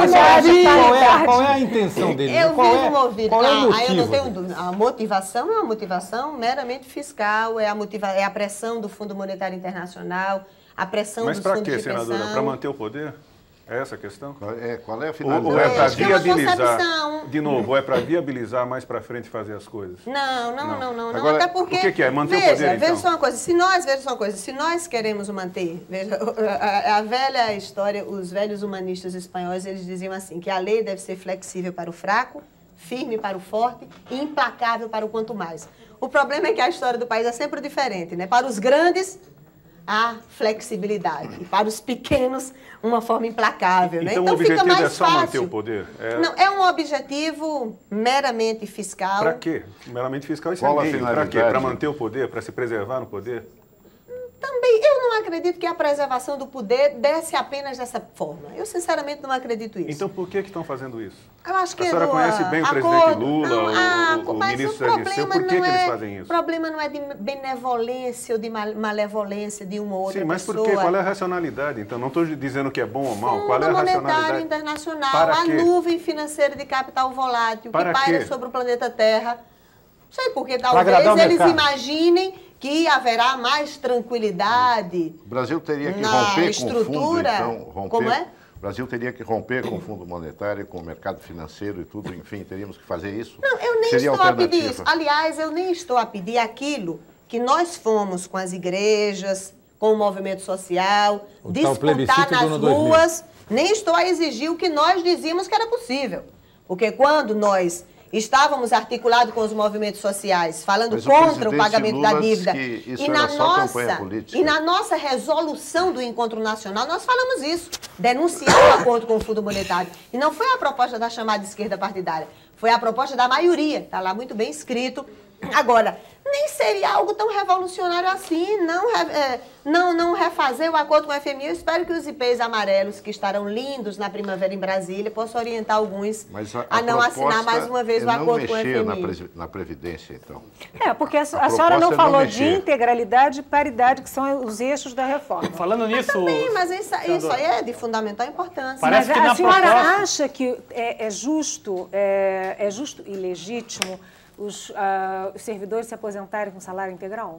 qual é a intenção deles? Eu vivo movida. Qual é o motivo? Eu não tenho dúvida. A motivação é uma motivação meramente fiscal, é a pressão do Fundo Monetário Internacional, a pressão dos fundos de pensão. Mas para quê, senadora? Para manter o poder? É essa a questão? Qual é a finalidade? Ou é para viabilizar, de novo, ou é para viabilizar mais para frente fazer as coisas? Não. Agora, até porque, o que é? Manter o poder, então? Veja só uma coisa, se nós queremos manter, veja, a velha história, os velhos humanistas espanhóis, eles diziam assim, que a lei deve ser flexível para o fraco, firme para o forte e implacável para o quanto mais. O problema é que a história do país é sempre diferente, né? Para os grandes, a flexibilidade. E para os pequenos, uma forma implacável. Então, né? o objetivo fica mais é só fácil. manter o poder? Não, é um objetivo meramente fiscal. Para quê? Meramente fiscal e Qual a sem Para finalidade? quê? Para manter o poder? Para se preservar no poder? Também, eu não acredito que a preservação do poder desse apenas dessa forma. Eu, sinceramente, não acredito isso. Então, por que estão fazendo isso? Eu acho que a senhora conhece bem o presidente Lula, o ministro Sérgio Liceu, por que eles fazem isso? O problema não é de benevolência ou de malevolência de uma ou outra pessoa. Sim, mas por quê? Qual é a racionalidade? Então, não estou dizendo que é bom ou mal. Qual é a monetário racionalidade? internacional, Para a quê? nuvem financeira de capital volátil Para que paira quê? sobre o planeta Terra. Não sei, porque agradar talvez o eles mercado. imaginem que haverá mais tranquilidade O Brasil teria que na romper estrutura. com o fundo, então, romper. Como é? O Brasil teria que romper com o fundo monetário, com o mercado financeiro e tudo, enfim, teríamos que fazer isso. Não, eu nem Seria estou a pedir alternativa. isso. Aliás, eu nem estou a pedir aquilo que nós fomos com as igrejas, com o movimento social, O tal disputar plebiscito do nas ano 2000. ruas. Nem estou a exigir o que nós dizíamos que era possível. Porque quando nós estávamos articulados com os movimentos sociais, falando Mas o contra o presidente pagamento da Lula disse dívida, que isso e era na só campanha política. e na nossa resolução do encontro nacional, nós falamos isso, denunciar o acordo com o Fundo Monetário. E não foi a proposta da chamada esquerda partidária, foi a proposta da maioria, está lá muito bem escrito. Agora, nem seria algo tão revolucionário assim, não refazer o acordo com o FMI. Eu espero que os IPs amarelos, que estarão lindos na primavera em Brasília, possam orientar alguns a não assinar mais uma vez o acordo com o FMI. Na Previdência, então. Porque a proposta senhora não é não falou mexer. de integralidade e paridade, que são os eixos da reforma. Falando nisso... Sim, mas isso aí é de fundamental importância. Parece Mas que a na senhora proposta- acha que é justo e legítimo os servidores se aposentarem com salário integral?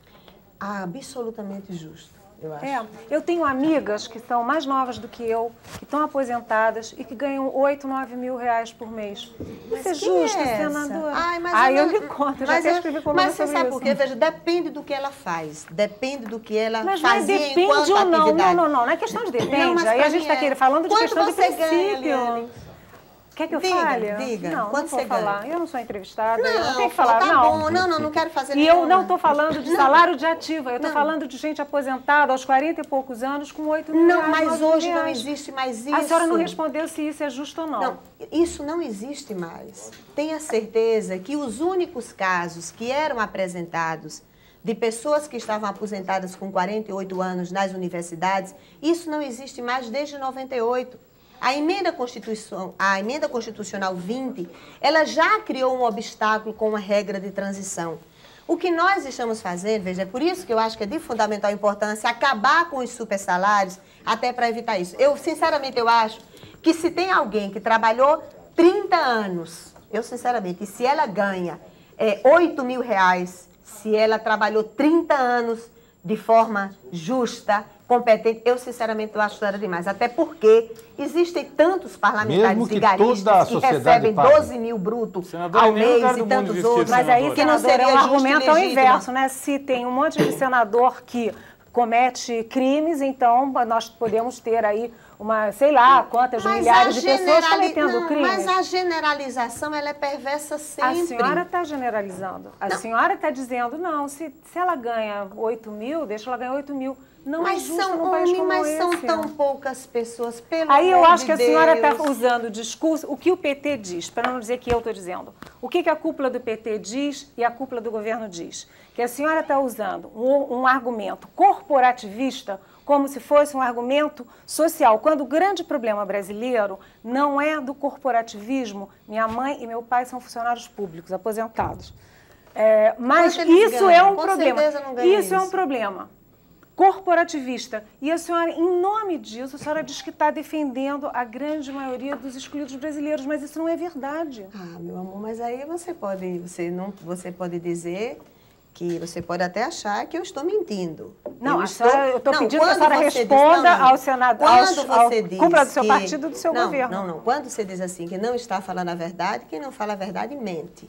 Absolutamente justo, eu acho. Eu tenho amigas que são mais novas do que eu, que estão aposentadas e que ganham 8, 9 mil reais por mês. Isso é justo, senadora? Eu me conto, eu já até escrevi coluna Mas você sobre sabe isso. por quê? Veja, depende do que ela faz, depende do que ela Mas não é fazia depende enquanto ou não. atividade. Não é questão de depende. Não, mas Aí pra a gente mim está aqui falando de Quanto questão de você ganha, princípio. Eliane? Quer que eu Diga, fale? diga. Não, Quanto não vou você falar. ganha? Eu não sou entrevistada, eu não Não, tenho que falar. tá não. bom. Não quero fazer E eu nenhuma. não estou falando de salário de ativa, eu estou Não. falando de gente aposentada aos 40 e poucos anos com 8 mil Não, reais, mas 9 mil hoje não reais. existe mais isso. A senhora não respondeu se isso é justo ou não. Não, isso não existe mais. Tenha certeza que os únicos casos que eram apresentados de pessoas que estavam aposentadas com 48 anos nas universidades, isso não existe mais desde 98. A emenda constitucional 20, ela já criou um obstáculo com uma regra de transição. O que nós estamos fazendo, veja, é por isso que eu acho que é de fundamental importância acabar com os supersalários, até para evitar isso. Sinceramente, eu acho que se tem alguém que trabalhou 30 anos, sinceramente, e se ela ganha 8 mil reais, se ela trabalhou 30 anos de forma justa, competente, sinceramente, eu acho que era demais. Até porque existem tantos parlamentares vigaristas que recebem 12 mil bruto ao mês e tantos outros. Mas aí, que não seria um argumento ao inverso, né? né? Se tem um monte de senador que comete crimes, então nós podemos ter aí sei lá, quantas milhares de pessoas cometendo crimes. Mas a generalização, ela é perversa sempre. A senhora está generalizando. A senhora está dizendo, não, se ela ganha 8 mil, deixa ela ganhar 8 mil. Não é justo num país como esse. São tão poucas pessoas, pelo Aí eu acho que a senhora Deus. está usando o discurso, o que o PT diz, para não dizer que eu estou dizendo. O que a cúpula do PT diz e a cúpula do governo diz? Que a senhora está usando um argumento corporativista como se fosse um argumento social, quando o grande problema brasileiro não é do corporativismo. Minha mãe e meu pai são funcionários públicos, aposentados. Mas isso é um problema. Isso é um problema corporativista. E a senhora, em nome disso, a senhora diz que está defendendo a grande maioria dos excluídos brasileiros, mas isso não é verdade. Meu amor, mas aí você pode dizer que você pode até achar que eu estou mentindo. Não, eu estou pedindo que a senhora responda ao Senado, à cúpula do seu partido e do seu governo. Não. Quando você diz assim que não está falando a verdade, quem não fala a verdade mente.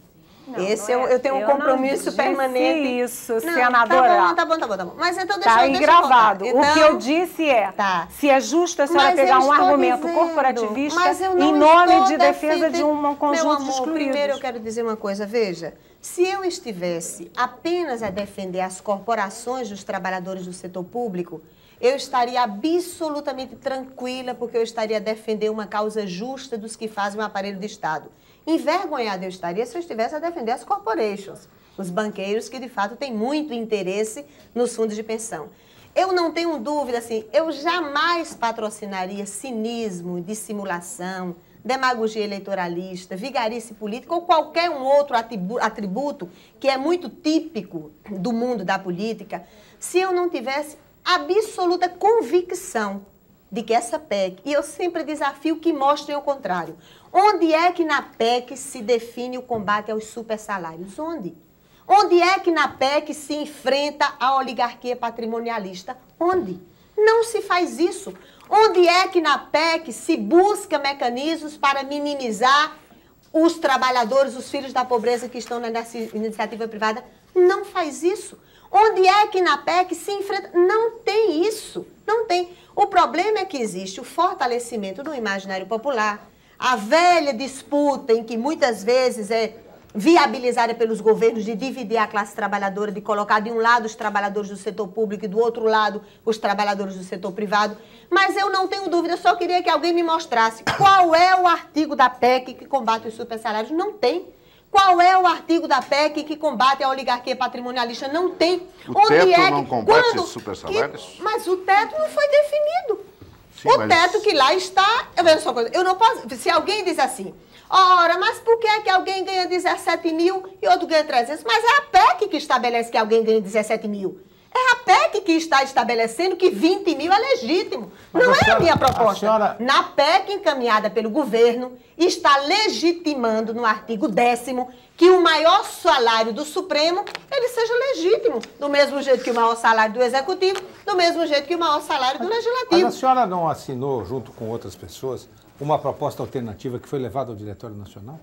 Não, Esse não é. eu tenho um compromisso permanente. Isso, senadora. Tá bom. Mas então Tá gravado. Então, o que eu disse é, se é justo a senhora pegar um argumento corporativista em nome de defesa de um conjunto de excluídos. Primeiro eu quero dizer uma coisa, veja, se eu estivesse apenas a defender as corporações dos trabalhadores do setor público, eu estaria absolutamente tranquila, porque eu estaria a defender uma causa justa dos que fazem o aparelho de Estado. Envergonhada eu estaria se eu estivesse a defender as corporations, os banqueiros que, de fato, têm muito interesse nos fundos de pensão. Eu não tenho dúvida, assim, eu jamais patrocinaria cinismo, dissimulação, demagogia eleitoralista, vigarice política ou qualquer um outro atributo que é muito típico do mundo da política, se eu não tivesse absoluta convicção de que essa PEC, e eu sempre desafio que mostrem o contrário, onde é que na PEC se define o combate aos supersalários? Onde? Onde é que na PEC se enfrenta a oligarquia patrimonialista? Onde? Não se faz isso. Onde é que na PEC se busca mecanismos para minimizar os trabalhadores, os filhos da pobreza que estão na iniciativa privada? Não faz isso. Onde é que na PEC se enfrenta? Não tem isso. Não tem. O problema é que existe o fortalecimento do imaginário popular, a velha disputa em que muitas vezes é viabilizada pelos governos de dividir a classe trabalhadora, de colocar de um lado os trabalhadores do setor público e do outro lado os trabalhadores do setor privado. Mas eu não tenho dúvida, eu só queria que alguém me mostrasse qual é o artigo da PEC que combate os supersalários. Não tem. Qual é o artigo da PEC que combate a oligarquia patrimonialista? Não tem. O teto não combate os supersalários? Mas o teto não foi definido. Sim, o teto que lá está... Eu não posso... Se alguém diz assim, ora, mas por que é que alguém ganha 17 mil e outro ganha 300? Mas é a PEC que estabelece que alguém ganha 17 mil. É a PEC que está estabelecendo que 20 mil é legítimo. Não é a minha proposta. Na PEC encaminhada pelo governo, está legitimando no artigo 10º que o maior salário do Supremo, ele seja legítimo. Do mesmo jeito que o maior salário do Executivo, do mesmo jeito que o maior salário do Legislativo. Mas a senhora não assinou, junto com outras pessoas, uma proposta alternativa que foi levada ao Diretório Nacional?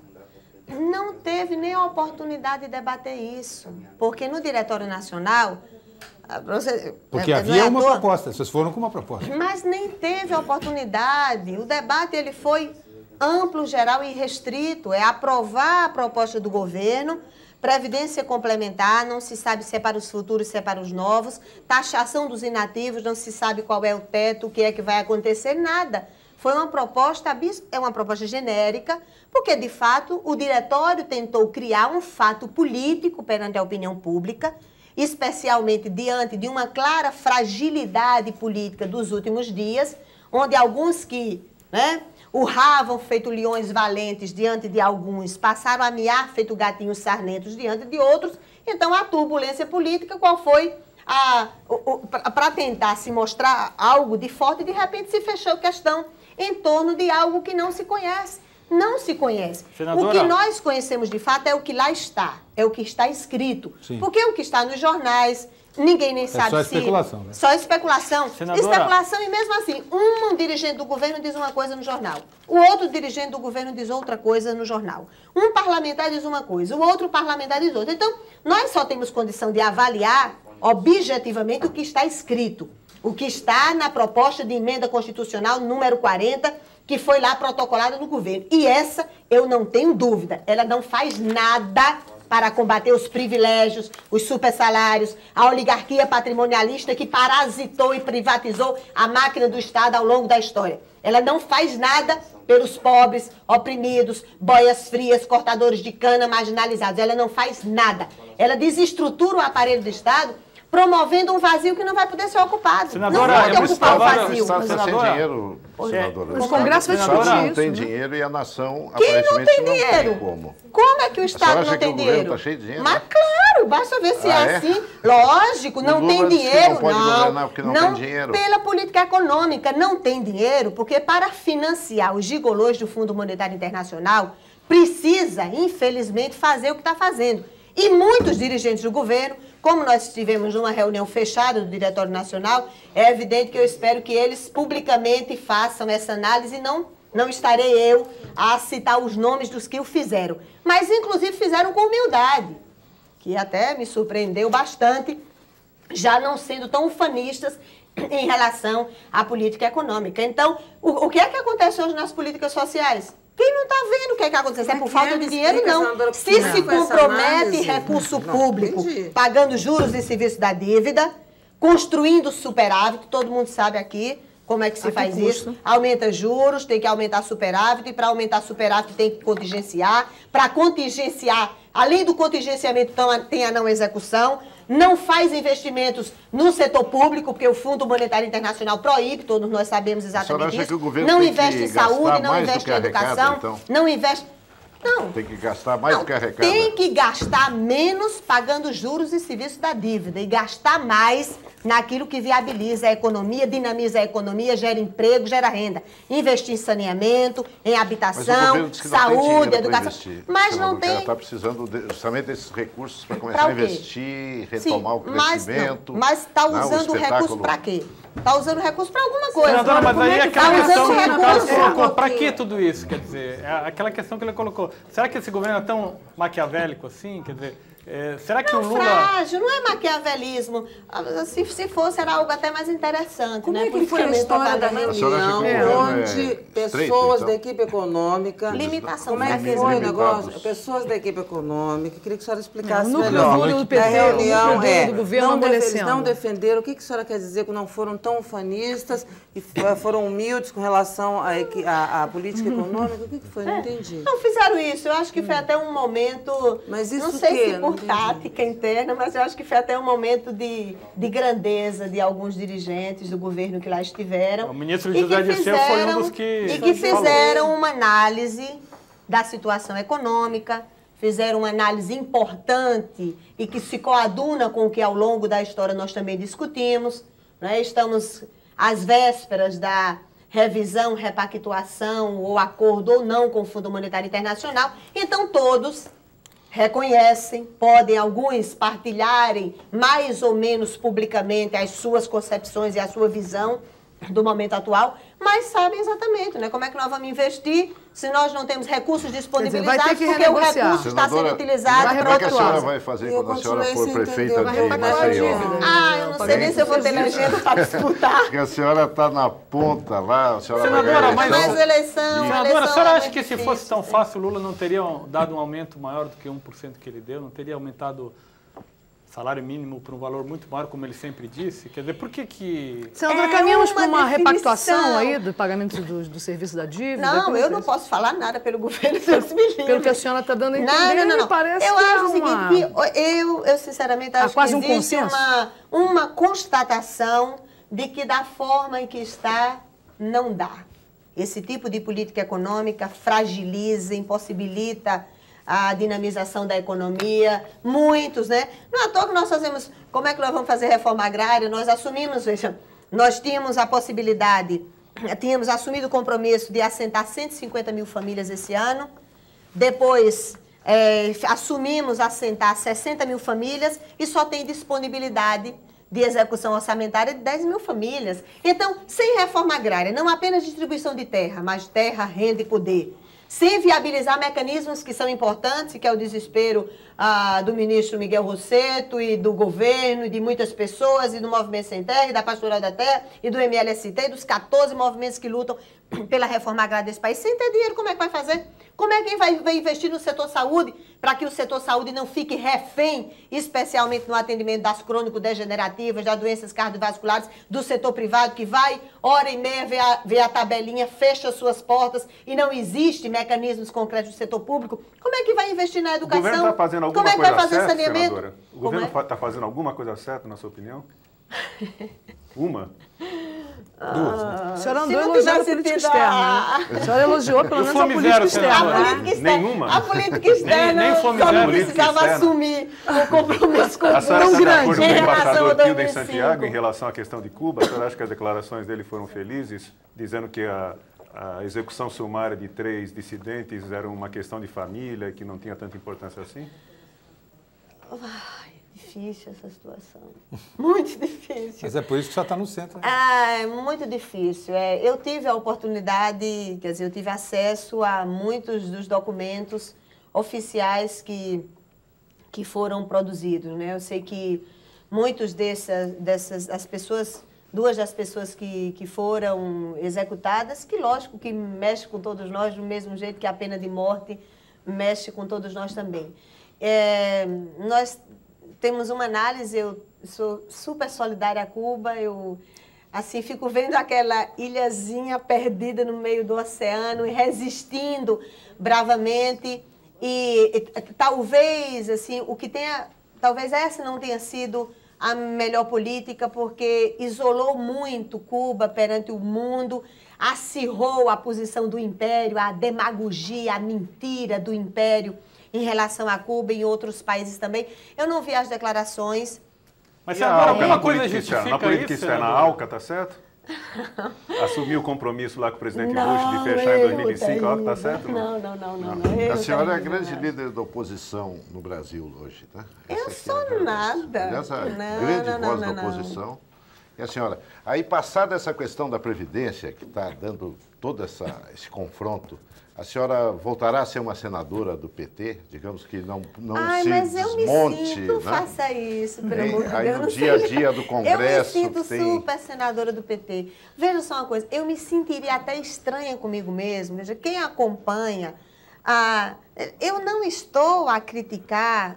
Não teve nem a oportunidade de debater isso. Porque no Diretório Nacional... Porque havia uma proposta, vocês foram com uma proposta. Mas nem teve a oportunidade. O debate ele foi amplo, geral e restrito. É aprovar a proposta do governo, previdência complementar, não se sabe se é para os futuros, se é para os novos, taxação dos inativos, não se sabe qual é o teto, o que é que vai acontecer, nada. Foi uma proposta, é uma proposta genérica, porque, de fato, o diretório tentou criar um fato político perante a opinião pública, especialmente diante de uma clara fragilidade política dos últimos dias, onde alguns que urravam feito leões valentes diante de alguns, passaram a miar feito gatinhos sarmentos diante de outros. Então, a turbulência política, qual foi para tentar se mostrar algo de forte, de repente se fechou questão em torno de algo que não se conhece. Não se conhece. Senadora, o que nós conhecemos de fato é o que lá está, é o que está escrito. Sim. Porque o que está nos jornais, ninguém nem sabe se... Só especulação, né? Só especulação. Senadora... Especulação, e mesmo assim, um dirigente do governo diz uma coisa no jornal, o outro dirigente do governo diz outra coisa no jornal. Um parlamentar diz uma coisa, o outro parlamentar diz outra. Então, nós só temos condição de avaliar objetivamente o que está escrito, o que está na proposta de emenda constitucional número 40, que foi lá protocolada no governo. E essa, eu não tenho dúvida, ela não faz nada para combater os privilégios, os supersalários, a oligarquia patrimonialista que parasitou e privatizou a máquina do Estado ao longo da história. Ela não faz nada pelos pobres, oprimidos, boias frias, cortadores de cana, marginalizados. Ela não faz nada. Ela desestrutura o aparelho do Estado, promovendo um vazio que não vai poder ser ocupado. Senadora, não pode ocupar o vazio. Está sem dinheiro, senadora. O Congresso vai discutir isso. Não tem dinheiro e a nação, quem aparentemente, não tem dinheiro? Como. Como é que o Estado não tem dinheiro? Está cheio de dinheiro? Mas claro, basta ver se é assim. Lógico, não tem dinheiro. Não pode governar porque não tem dinheiro. Pela política econômica, não tem dinheiro, porque para financiar os gigolôs do Fundo Monetário Internacional, precisa, infelizmente, fazer o que está fazendo. E muitos dirigentes do governo, como nós estivemos numa reunião fechada do Diretório Nacional, é evidente que eu espero que eles publicamente façam essa análise e não Não estarei eu a citar os nomes dos que o fizeram. Mas, inclusive, fizeram com humildade, que até me surpreendeu bastante, já não sendo tão ufanistas em relação à política econômica. Então, o que é que acontece hoje nas políticas sociais? Quem não está vendo o que é que acontece? É por falta de dinheiro, não. Se compromete recurso público, pagando juros e serviços da dívida, construindo superávit, todo mundo sabe aqui como é que se faz isso. Aumenta juros, tem que aumentar superávit, e para aumentar superávit tem que contingenciar. Para contingenciar, além do contingenciamento, tem a não execução. Não faz investimentos no setor público, porque o Fundo Monetário Internacional proíbe, todos nós sabemos exatamente isso. Não investe em saúde, não investe em educação, então? Não investe... Não. Tem que gastar mais do que arrecada. Tem que gastar menos pagando juros e serviços da dívida e gastar mais naquilo que viabiliza a economia, dinamiza a economia, gera emprego, gera renda. Investir em saneamento, em habitação, saúde, educação. Mas não tem... está precisando justamente desses recursos para começar a investir, retomar o crescimento. Mas está usando o recurso para quê? Está usando recurso para alguma coisa. Senadora, mas aí aquela questão que o Carlos colocou, para que tudo isso? Quer dizer, aquela questão que ele colocou. Será que esse governo é tão maquiavélico assim? Quer dizer, será que o Lula... Frágil, não é maquiavelismo. Se fosse, era algo até mais interessante. Como né? é que foi a história da reunião onde pessoas da equipe econômica... Limitação. Como é que foi o negócio? Pessoas da equipe econômica, queria que a senhora explicasse melhor. Do PT, a reunião do governo eles não defenderam. O que a senhora quer dizer que não foram tão ufanistas e foram humildes com relação à política econômica? O que foi? Não entendi. Não fizeram isso. Eu acho que foi até um momento... Mas isso não sei se por tática interna, mas eu acho que foi até um momento de grandeza de alguns dirigentes do governo que lá estiveram. O ministro José Dirceu foi um dos que... E que fizeram uma análise da situação econômica, fizeram uma análise importante e que se coaduna com o que ao longo da história nós também discutimos. Né? Estamos às vésperas da revisão, repactuação ou acordo ou não com o Fundo Monetário Internacional. Então todos reconhecem, podem alguns partilharem mais ou menos publicamente as suas concepções e a sua visão do momento atual, mas sabem exatamente, né? Como é que nós vamos investir se nós não temos recursos disponibilizados, porque o recurso está sendo utilizado para outra coisa. O que a senhora vai fazer quando a senhora for prefeita de Maceió? Eu não sei nem se eu vou ter legenda para disputar. Porque a senhora está na ponta lá, a senhora Senadora, vai mais eleição. Senadora, a senhora acha que se fosse tão fácil, o Lula não teria dado um aumento maior do que 1% que ele deu? Não teria aumentado salário mínimo por um valor muito maior, como ele sempre disse? Quer dizer, por que... Senadora, caminhamos para uma repactuação aí do pagamento do serviço da dívida? Não, eu não posso falar nada pelo governo, Deus me livre. Pelo que a senhora está dando a entender, não. me parece eu que acho o seguinte, eu sinceramente acho quase que existe uma constatação de que da forma em que está, não dá. Esse tipo de política econômica fragiliza, impossibilita a dinamização da economia, muitos, né? Não é à toa que nós fazemos, como é que nós vamos fazer reforma agrária? Nós assumimos, veja, nós tínhamos a possibilidade, tínhamos assumido o compromisso de assentar 150 mil famílias esse ano, depois assumimos assentar 60 mil famílias e só tem disponibilidade de execução orçamentária de 10 mil famílias. Então, sem reforma agrária, não apenas distribuição de terra, mas terra, renda e poder, sem viabilizar mecanismos que são importantes, que é o desespero do ministro Miguel Rosseto e do governo, e de muitas pessoas, e do Movimento Sem Terra, e da Pastoral da Terra, e do MLST, e dos 14 movimentos que lutam pela reforma agrária desse país. Sem ter dinheiro, como é que vai fazer? Como é que vai investir no setor saúde, para que o setor saúde não fique refém, especialmente no atendimento das crônico-degenerativas, das doenças cardiovasculares, do setor privado, que vai, hora e meia, vê a tabelinha, fecha suas portas, e não existe mecanismos concretos do setor público? Como é que vai investir na educação? O governo está fazendo alguma Como é que coisa vai fazer certa, saneamento? senadora? O governo está fazendo alguma coisa certa, na sua opinião? Uma? Duas. A senhora andou elogiando a política externa. A senhora elogiou pelo menos a política externa. Nenhuma? A política externa só não precisava assumir o compromisso com o A senhora está de acordo com o em relação embaixador a Tilden 2005. Santiago em relação à questão de Cuba? A senhora acha que as declarações dele foram felizes, dizendo que a execução sumária de 3 dissidentes era uma questão de família, que não tinha tanta importância assim? difícil essa situação. Muito difícil. Mas é por isso que você está no centro. Né? É muito difícil. Eu tive a oportunidade, quer dizer, eu tive acesso a muitos dos documentos oficiais que foram produzidos, né? Eu sei que muitos as pessoas, duas das pessoas que foram executadas, que lógico que mexe com todos nós do mesmo jeito que a pena de morte mexe com todos nós também. Nós temos uma análise, eu sou super solidária a Cuba, eu assim fico vendo aquela ilhazinha perdida no meio do oceano e resistindo bravamente e talvez assim talvez essa não tenha sido a melhor política, porque isolou muito Cuba perante o mundo, acirrou a posição do Império, a demagogia, a mentira do Império em relação a Cuba e em outros países também. Eu não vi as declarações. Mas senadora, alguma coisa justifica justifica na política isso, externa, a senadora? ALCA, tá certo? Assumiu o compromisso lá com o presidente Bush de fechar em 2025, a ALCA, tá certo? Não. A senhora é a grande líder da oposição no Brasil hoje, tá? Eu sou nada. Aliás, a grande voz da oposição. E a senhora, aí passada essa questão da Previdência, que está dando todo esse confronto, a senhora voltará a ser uma senadora do PT? Digamos que não se mas eu desmonte, me sinto, né? Faça isso, pelo amor de Deus. Aí no dia a dia do Congresso... Eu me sinto super senadora do PT. Veja só uma coisa, eu me sentiria até estranha comigo mesma. Veja, quem acompanha... eu não estou a criticar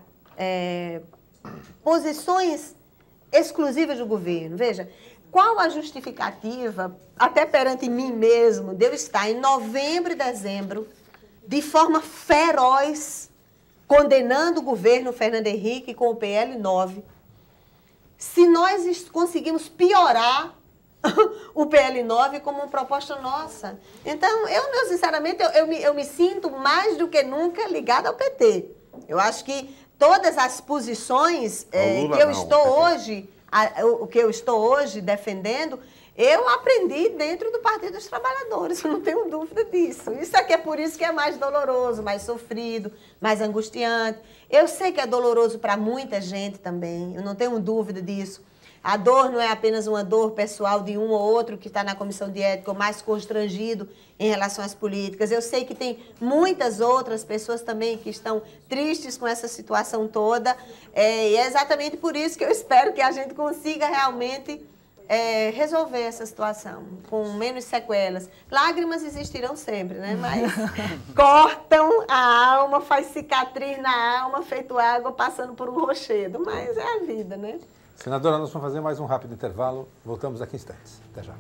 posições exclusivas do governo. Veja, qual a justificativa, até perante mim mesmo, de eu estar em novembro e dezembro, de forma feroz, condenando o governo Fernando Henrique com o PL 9, se nós conseguimos piorar o PL 9 como uma proposta nossa? Então, eu sinceramente, eu me sinto mais do que nunca ligada ao PT. Eu acho que todas as posições que eu estou hoje... O que eu estou hoje defendendo, eu aprendi dentro do Partido dos Trabalhadores, eu não tenho dúvida disso. Isso aqui é por isso que é mais doloroso, mais sofrido, mais angustiante. Eu sei que é doloroso para muita gente também, eu não tenho dúvida disso. A dor não é apenas uma dor pessoal de um ou outro que está na comissão de ética ou mais constrangido em relação às políticas. Eu sei que tem muitas outras pessoas também que estão tristes com essa situação toda. E é exatamente por isso que eu espero que a gente consiga realmente resolver essa situação com menos sequelas. Lágrimas existirão sempre, né? Mas cortam a alma, faz cicatriz na alma, feito água passando por um rochedo. Mas é a vida, né? Senadora, nós vamos fazer mais um rápido intervalo. Voltamos daqui a instantes. Até já.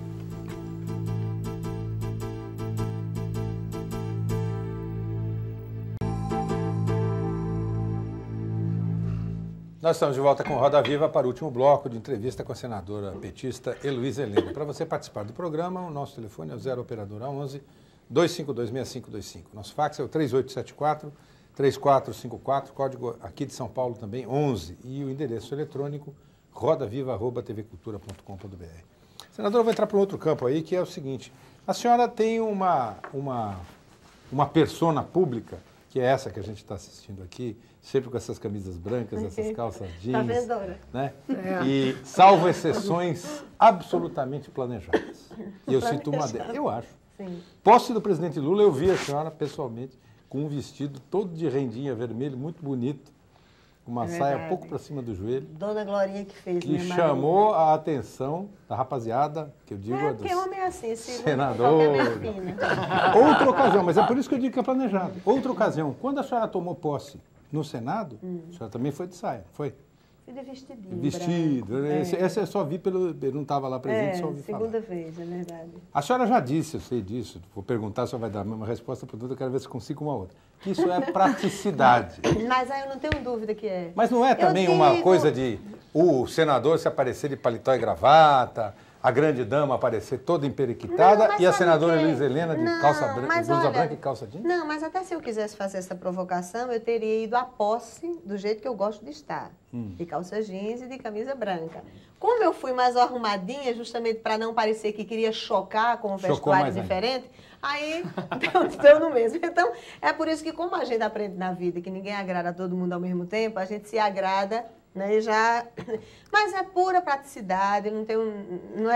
Nós estamos de volta com Roda Viva para o último bloco de entrevista com a senadora petista Heloísa Helena. Para você participar do programa, o nosso telefone é o 0 operadora 11 252 6525. Nosso fax é o 3874-3454, código aqui de São Paulo também, 11, e o endereço eletrônico rodaviva@tvcultura.com.br. Senadora, eu vou entrar para um outro campo aí, que é o seguinte, a senhora tem uma persona pública, que é essa que a gente está assistindo aqui, sempre com essas camisas brancas, essas calças jeans, tá vendo, né? E salvo exceções absolutamente planejadas. E eu cito uma delas, eu acho. Sim. Posse do presidente Lula, eu vi a senhora pessoalmente com um vestido todo de rendinha vermelho, muito bonito, uma saia pouco para cima do joelho. Dona Glorinha que fez, que né, chamou a atenção da rapaziada, que eu digo a dos porque homem é assim, senador. Outra ocasião, mas é por isso que eu digo que é planejado. Outra ocasião, quando a senhora tomou posse no Senado, a senhora também foi de saia, foi? Fui de vestidinho. Vestido. Essa eu só vi eu não estava lá presente, só ouvi segunda falar. Vez, é verdade. A senhora já disse, eu sei disso, vou perguntar se ela vai dar a mesma resposta para tudo, eu quero ver se consigo uma outra. Que isso é praticidade. Mas aí eu não tenho dúvida que é. Mas não é também uma coisa de o senador se aparecer de paletó e gravata, a grande dama aparecer toda emperiquitada e a senadora Heloísa Helena de blusa branca e calça jeans? Não, mas até se eu quisesse fazer essa provocação, eu teria ido à posse do jeito que eu gosto de estar. De calça jeans e de camisa branca. Como eu fui mais arrumadinha, justamente para não parecer que queria chocar com um vestuário diferente, aí deu no mesmo. Então, é por isso que como a gente aprende na vida que ninguém agrada a todo mundo ao mesmo tempo, a gente se agrada né? Mas é pura praticidade, não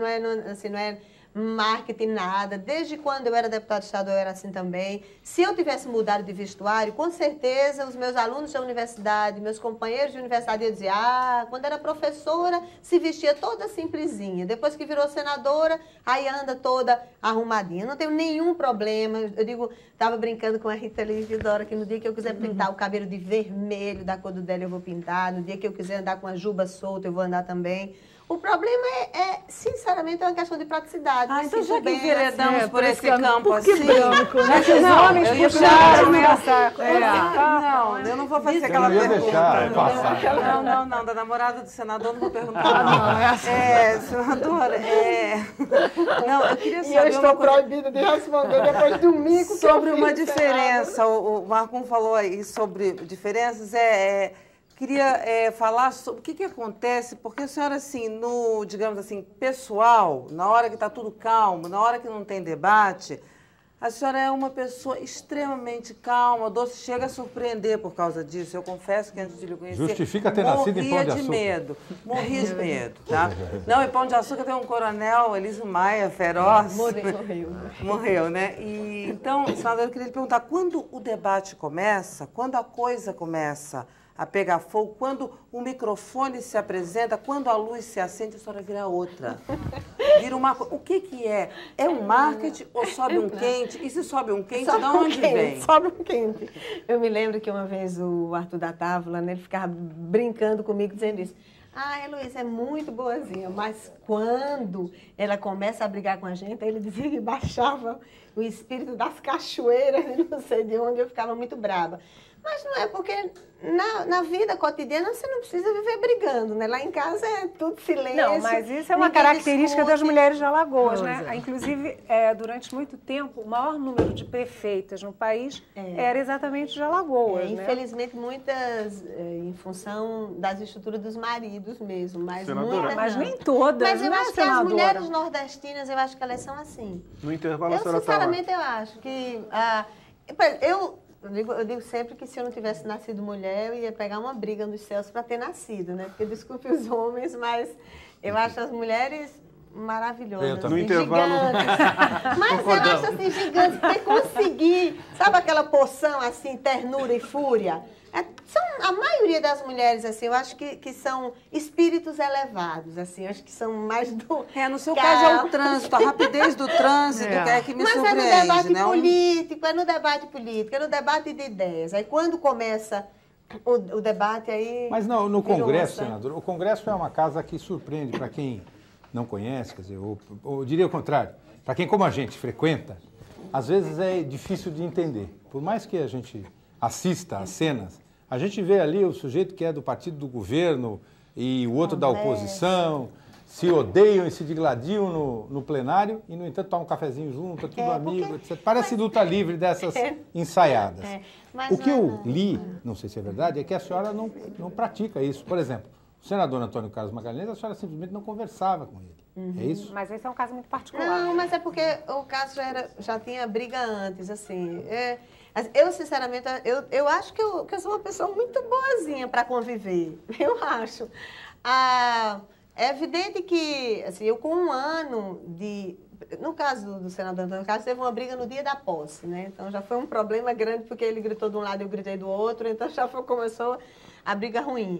é marketing, nada. Desde quando eu era deputada de Estado, eu era assim também. Se eu tivesse mudado de vestuário, com certeza os meus alunos da universidade, meus companheiros de universidade iam dizer, quando era professora, se vestia toda simplesinha. Depois que virou senadora, aí anda toda arrumadinha. Eu não tenho nenhum problema. Eu digo, estava brincando com a Rita Lividora, que no dia que eu quiser pintar o cabelo de vermelho, da cor do dela, eu vou pintar. No dia que eu quiser andar com a juba solta, eu vou andar também. O problema sinceramente, é uma questão de praticidade. Então já que enveredamos por esse campo assim... Não, homens puxaram nessa... Não, eu não vou fazer aquela pergunta. Não, da namorada do senador não vou perguntar. Senadora, Não, eu queria saber... E eu estou proibida de responder depois de domingo. Sobre uma diferença, o Marcon falou aí sobre diferenças, queria falar sobre o que acontece, porque a senhora, assim, no, digamos assim, pessoal, na hora que está tudo calmo, na hora que não tem debate, a senhora é uma pessoa extremamente calma, doce, chega a surpreender por causa disso. Eu confesso que antes de lhe conhecer, justifica ter nascido em Pão de Açúcar. Morria de medo, tá? Não, em Pão de Açúcar tem um coronel, Elísio Maia, feroz. Morreu, né? E, então, senadora, eu queria lhe perguntar, quando o debate começa, quando a coisa começa a pegar fogo, quando o microfone se apresenta, quando a luz se acende, a senhora vira outra. Vira uma coisa. O que é? É um marketing ou sobe um quente? E se sobe um quente, de onde vem? Sobe um quente. Eu me lembro que uma vez o Arthur da Távola, né, ele ficava brincando comigo, dizendo isso. Heloísa é muito boazinha, mas quando ela começa a brigar com a gente, ele dizia que baixava o espírito das cachoeiras, não sei de onde, eu ficava muito brava. Mas não é porque na vida cotidiana você não precisa viver brigando, né? Lá em casa é tudo silêncio. Não, mas isso é uma característica das mulheres de Alagoas, né? Inclusive, durante muito tempo, o maior número de prefeitas no país era exatamente de Alagoas, né? Infelizmente, muitas em função das estruturas dos maridos mesmo, mas muitas mas nem todas. Mas eu acho que as mulheres nordestinas, eu acho que elas são assim. No intervalo, a senhora sinceramente, eu acho que... Eu digo sempre que se eu não tivesse nascido mulher, eu ia pegar uma briga nos céus para ter nascido, né? Porque desculpe os homens, mas eu acho as mulheres maravilhosas. No intervalo... Mas eu acho assim, gigantes, você conseguir, sabe aquela poção assim, ternura e fúria? A maioria das mulheres, assim, eu acho que são espíritos elevados, assim, eu acho que são mais do... no seu caso é o trânsito, a rapidez do trânsito que me surpreende, Mas é no debate político, é no debate de ideias. Aí quando começa o debate aí... Mas não, no Congresso, senador, o Congresso é uma casa que surpreende para quem não conhece, quer dizer, eu diria o contrário, para quem como a gente frequenta, às vezes é difícil de entender. Por mais que a gente assista às cenas, a gente vê ali o sujeito que é do partido do governo e o outro da oposição, se odeiam e se digladiam no plenário e, no entanto, tomam um cafezinho junto, é tudo amigo, etc. Parece luta livre dessas ensaiadas. O que eu li, não sei se é verdade, é que a senhora não pratica isso. Por exemplo, o senador Antônio Carlos Magalhães, a senhora simplesmente não conversava com ele. É isso? Mas esse é um caso muito particular. Não, mas é porque o caso já tinha briga antes, assim. Eu, sinceramente, eu acho que eu sou uma pessoa muito boazinha para conviver. Eu acho. É evidente que, assim, eu com um ano de... No caso do senador Antônio Carlos, teve uma briga no dia da posse, né? Então já foi um problema grande, porque ele gritou de um lado e eu gritei do outro, então já começou a briga ruim.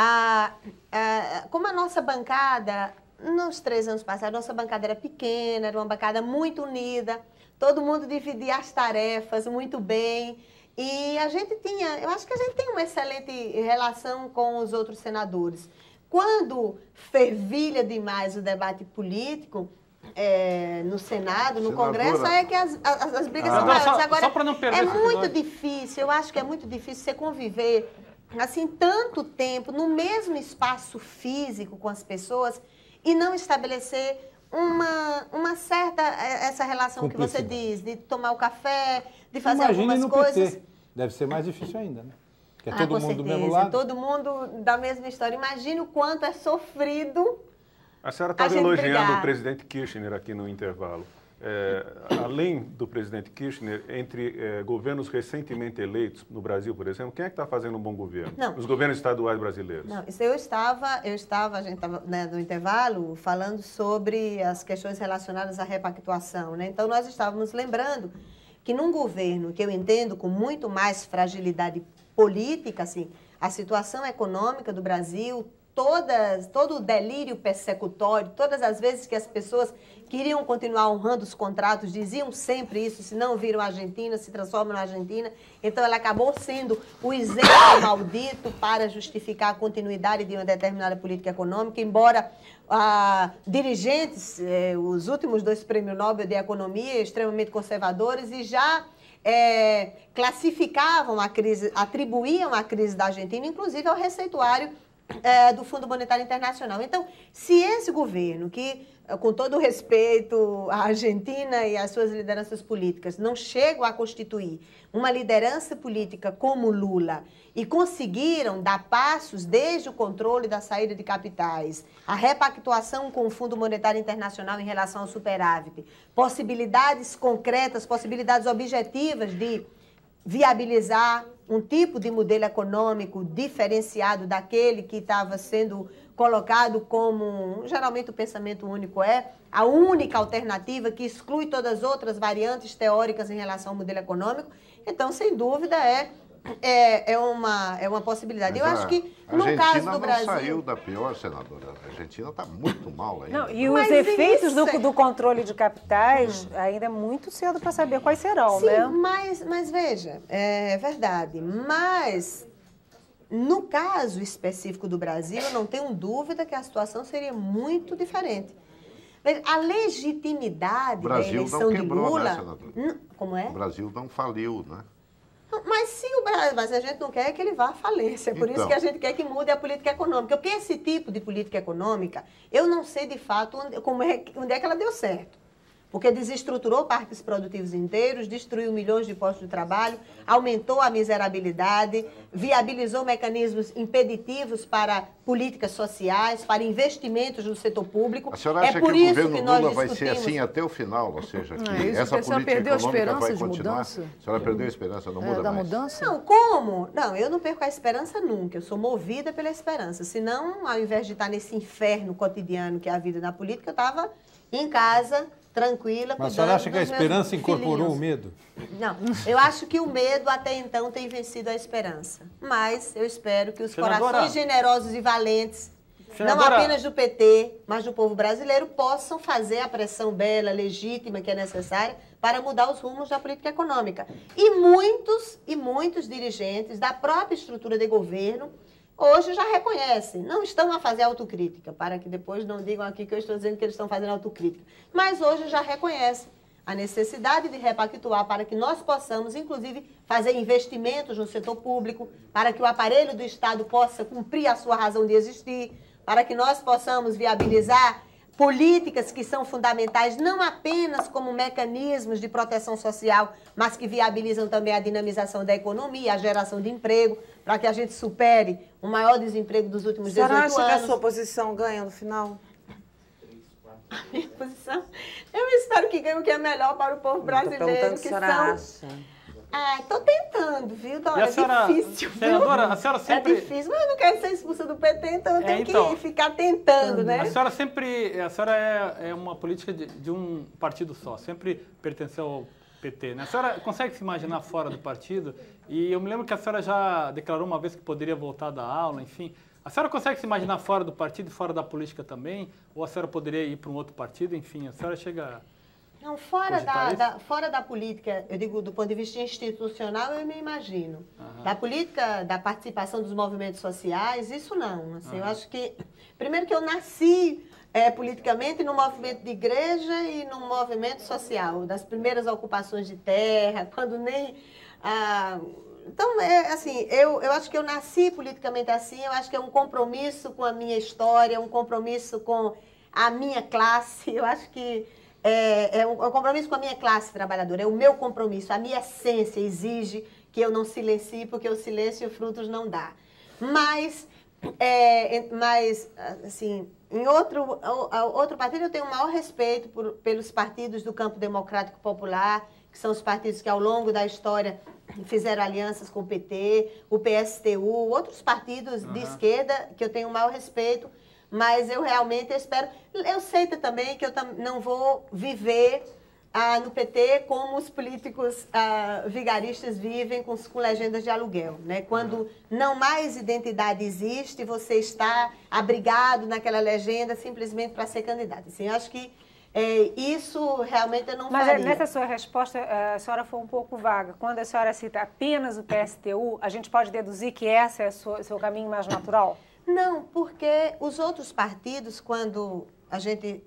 Como a nossa bancada, nos 3 anos passados, a nossa bancada era pequena, era uma bancada muito unida, todo mundo dividia as tarefas muito bem. E a gente eu acho que a gente tem uma excelente relação com os outros senadores. Quando fervilha demais o debate político, no Senado, no Congresso, é que as brigas são maiores. Agora, só para não perder muito difícil, eu acho que é muito difícil você conviver assim tanto tempo no mesmo espaço físico com as pessoas e não estabelecer uma certa, essa relação que você diz, de tomar o café, de fazer algumas coisas. PT. Deve ser mais difícil ainda, né? Que é todo mundo do mesmo lado. Todo mundo da mesma história. Imagine o quanto é sofrido. A senhora estava elogiando o presidente Kirchner aqui no intervalo. além do presidente Kirchner, entre governos recentemente eleitos no Brasil, por exemplo, quem é que está fazendo um bom governo? Não. Os governos estaduais brasileiros. Não, isso a gente estava, né, no intervalo falando sobre as questões relacionadas à repactuação, né? Então nós estávamos lembrando que num governo que eu entendo com muito mais fragilidade política, assim, a situação econômica do Brasil, todo o delírio persecutório, todas as vezes que as pessoas queriam continuar honrando os contratos, diziam sempre isso, se não viram a Argentina, se transformam na Argentina. Então, ela acabou sendo o exemplo maldito para justificar a continuidade de uma determinada política econômica, embora dirigentes, os últimos 2 prêmios Nobel de Economia, extremamente conservadores, e já classificavam a crise, atribuíam a crise da Argentina, inclusive ao receituário do Fundo Monetário Internacional. Então, se esse governo, que, com todo o respeito à Argentina e às suas lideranças políticas, não chegam a constituir uma liderança política como Lula e conseguiram dar passos desde o controle da saída de capitais, a repactuação com o Fundo Monetário Internacional em relação ao superávit, possibilidades concretas, possibilidades objetivas de viabilizar um tipo de modelo econômico diferenciado daquele que estava sendo colocado como, geralmente o pensamento único a única alternativa que exclui todas as outras variantes teóricas em relação ao modelo econômico. Então, sem dúvida, é uma possibilidade. Mas eu acho que, no caso do Brasil... A Argentina não saiu da pior, senadora. A Argentina está muito mal ainda. Não, e os efeitos do controle de capitais ainda é muito cedo para saber quais serão, sim, né? Mas veja, é verdade. Mas, no caso específico do Brasil, eu não tenho dúvida que a situação seria muito diferente. A legitimidade da eleição de Lula... Né, senadora? Como é? O Brasil não faliu, né? Mas a gente não quer que ele vá à falência. É por isso que a gente quer que mude a política econômica. Porque esse tipo de política econômica, eu não sei de fato onde é que ela deu certo. Porque desestruturou parques produtivos inteiros, destruiu milhões de postos de trabalho, aumentou a miserabilidade, viabilizou mecanismos impeditivos para políticas sociais, para investimentos no setor público. A senhora acha que o governo Lula vai ser assim até o final? Ou seja, que essa política econômica vai continuar? A senhora perdeu a esperança, não muda mais? Mudança? Não, como? Não, eu não perco a esperança nunca. Eu sou movida pela esperança. Senão, ao invés de estar nesse inferno cotidiano que é a vida na política, eu estava em casa, tranquila. Mas a senhora acha que a esperança incorporou o medo? Não, eu acho que o medo até então tem vencido a esperança. Mas eu espero que os corações generosos e valentes, não apenas do PT, mas do povo brasileiro, possam fazer a pressão bela, legítima, que é necessária para mudar os rumos da política econômica. E muitos dirigentes da própria estrutura de governo hoje já reconhecem, não estão a fazer autocrítica, para que depois não digam aqui que eu estou dizendo que eles estão fazendo autocrítica, mas hoje já reconhecem a necessidade de repactuar para que nós possamos, inclusive, fazer investimentos no setor público, para que o aparelho do Estado possa cumprir a sua razão de existir, para que nós possamos viabilizar políticas que são fundamentais não apenas como mecanismos de proteção social, mas que viabilizam também a dinamização da economia, a geração de emprego, para que a gente supere o maior desemprego dos últimos 18 anos. Você acha que a sua posição ganha no final? A minha posição? Eu espero que ganhe o que é melhor para o povo brasileiro. Que acha? Estou tentando, viu, Dora? É difícil, senadora, a senhora sempre... É difícil, mas eu não quero ser expulsa do PT, então eu tenho que ficar tentando, né? A senhora é uma política de um partido só, sempre pertenceu ao PT, né? A senhora consegue se imaginar fora do partido? E eu me lembro que a senhora já declarou uma vez que poderia voltar da aula, enfim. A senhora consegue se imaginar fora do partido e fora da política também? Ou a senhora poderia ir para um outro partido? Enfim, a senhora chega... Não, fora da política, eu digo do ponto de vista institucional, eu me imagino. Da política, da participação dos movimentos sociais, isso não. Assim, eu acho que, primeiro que eu nasci politicamente no movimento de igreja e no movimento social, das primeiras ocupações de terra, quando nem... Então, assim, eu acho que eu nasci politicamente assim, eu acho que é um compromisso com a minha história, um compromisso com a minha classe, eu acho que é um compromisso com a minha classe trabalhadora, é o meu compromisso, a minha essência exige que eu não silencie, porque o silêncio frutos não dá. Mas assim, em outro partido eu tenho o maior respeito pelos partidos do campo democrático popular, que são os partidos que ao longo da história fizeram alianças com o PT, o PSTU, outros partidos de esquerda que eu tenho o maior respeito, mas eu realmente espero... Eu sei também que eu não vou viver no PT como os políticos vigaristas vivem com legendas de aluguel, né? Quando não mais identidade existe, você está abrigado naquela legenda simplesmente para ser candidato. Assim, eu acho que isso realmente eu não faria. Mas nessa sua resposta, a senhora foi um pouco vaga. Quando a senhora cita apenas o PSTU, a gente pode deduzir que esse é o seu caminho mais natural? Não, porque os outros partidos, quando a gente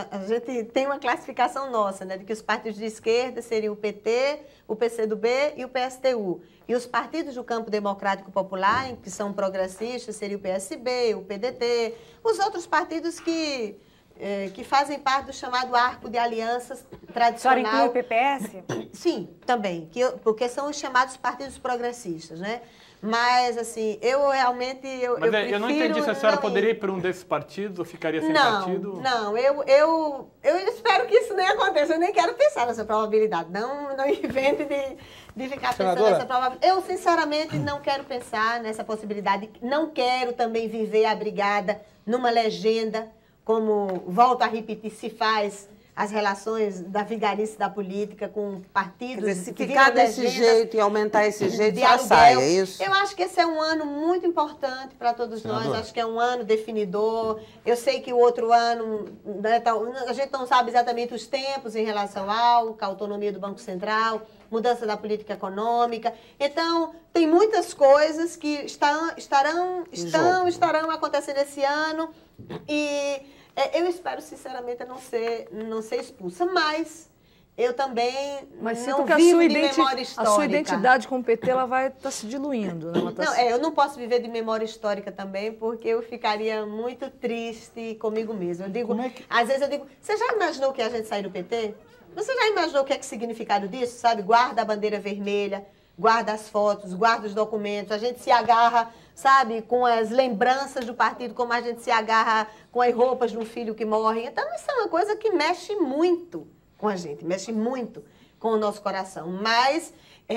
tem uma classificação nossa, né, de que os partidos de esquerda seriam o PT, o PCdoB e o PSTU. E os partidos do campo democrático popular, que são progressistas, seriam o PSB, o PDT, os outros partidos que fazem parte do chamado arco de alianças tradicional. A senhora inclui o PPS? Sim, também, porque são os chamados partidos progressistas, né? Mas, assim, eu realmente... Eu não entendi se a senhora poderia ir para um desses partidos ou ficaria sem partido? Não, eu espero que isso nem aconteça. Eu nem quero pensar nessa probabilidade. Não invente de ficar pensando nessa probabilidade. Eu, sinceramente, não quero pensar nessa possibilidade. Não quero também viver abrigada numa legenda, como, volto a repetir, se faz as relações da vigarice da política com partidos... Quer dizer, se ficar desse jeito e aumentar esse jeito, já sai, é isso? Eu acho que esse é um ano muito importante para todos nós, acho que é um ano definidor. Eu sei que o outro ano, né, a gente não sabe exatamente os tempos em relação à autonomia do Banco Central, mudança da política econômica. Então, tem muitas coisas que estarão acontecendo esse ano e... eu espero, sinceramente, não ser expulsa, mas eu também não vivo de memória histórica. A sua identidade com o PT ela vai estar se diluindo. Né? Eu não posso viver de memória histórica também, porque eu ficaria muito triste comigo mesma. Às vezes eu digo, você já imaginou que a gente sair do PT? Você já imaginou o que é o significado disso, sabe? Guarda a bandeira vermelha, guarda as fotos, guarda os documentos, a gente se agarra, sabe, com as lembranças do partido, como a gente se agarra com as roupas de um filho que morre. Então, isso é uma coisa que mexe muito com a gente, mexe muito com o nosso coração. Mas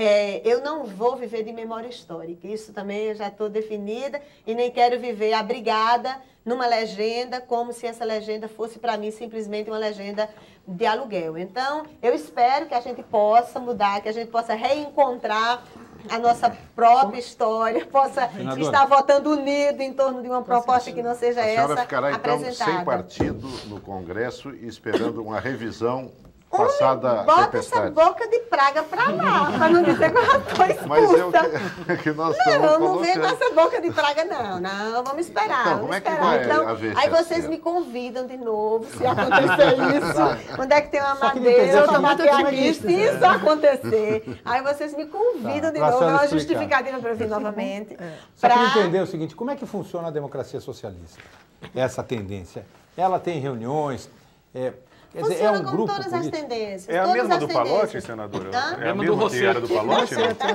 eu não vou viver de memória histórica. Isso também eu já estou definida e nem quero viver abrigada numa legenda como se essa legenda fosse, para mim, simplesmente uma legenda de aluguel. Então, eu espero que a gente possa mudar, que a gente possa reencontrar a nossa própria história, possa estar votando unido em torno de uma proposta que não seja essa apresentada. A senhora ficará, então, sem partido no Congresso e esperando uma revisão passada a bota essa boca de praga pra lá, pra não dizer que eu já tô expulsa. Mas é o que nós estamos colocando. Não vem com essa boca de praga, não, vamos esperar. Então, como é que vai haver aí vocês me convidam de novo, se acontecer isso. Onde é que tem uma madeira pra bater aqui, se isso acontecer. Aí vocês me convidam de novo, é uma justificativa para eu vir novamente. Só queria entender o seguinte, como é que funciona a democracia socialista? Essa tendência. Ela tem reuniões... Quer dizer, é um grupo todas as tendências. É a mesma do Palotti, senadora? É a mesma que era do Palotti?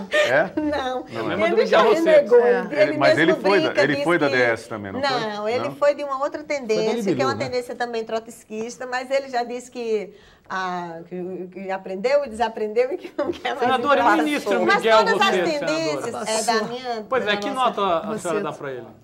Não. Ele já renegou. Mas ele foi da DS também, não foi? Não, ele foi de uma outra tendência, que é uma tendência também trotskista, mas ele já disse que aprendeu e desaprendeu e que não quer mais... Senadora, e o ministro Miguel Rosseto, senadora? Mas todas as tendências da minha... Pois é, que nota a senhora dá para ele?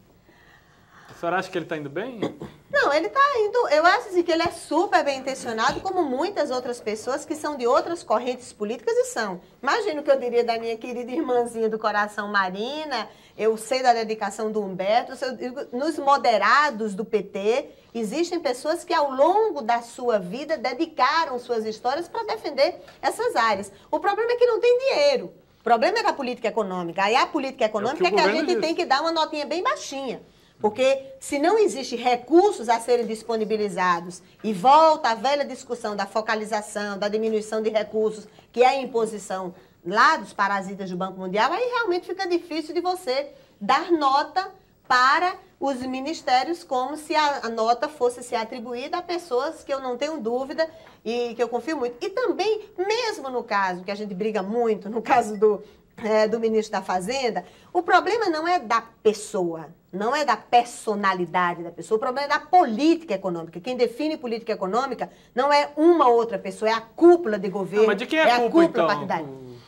A senhora acha que ele está indo bem? Não, ele está indo... Eu acho assim, que ele é super bem intencionado, como muitas outras pessoas que são de outras correntes políticas e são. Imagina o que eu diria da minha querida irmãzinha do coração, Marina. Eu sei da dedicação do Humberto. Nos moderados do PT, existem pessoas que ao longo da sua vida dedicaram suas histórias para defender essas áreas. O problema é que não tem dinheiro. O problema é da política econômica. Aí a política econômica é que a gente tem que dar uma notinha bem baixinha. Porque se não existe recursos a serem disponibilizados e volta a velha discussão da focalização, da diminuição de recursos, que é a imposição lá dos parasitas do Banco Mundial, aí realmente fica difícil de você dar nota para os ministérios como se a nota fosse ser atribuída a pessoas que eu não tenho dúvida e que eu confio muito. E também, mesmo no caso, que a gente briga muito, no caso do do ministro da Fazenda, o problema não é da pessoa, não é da personalidade da pessoa, o problema é da política econômica. Quem define política econômica não é uma outra pessoa, é a cúpula de governo, mas de quem é a cúpula, então? partidária.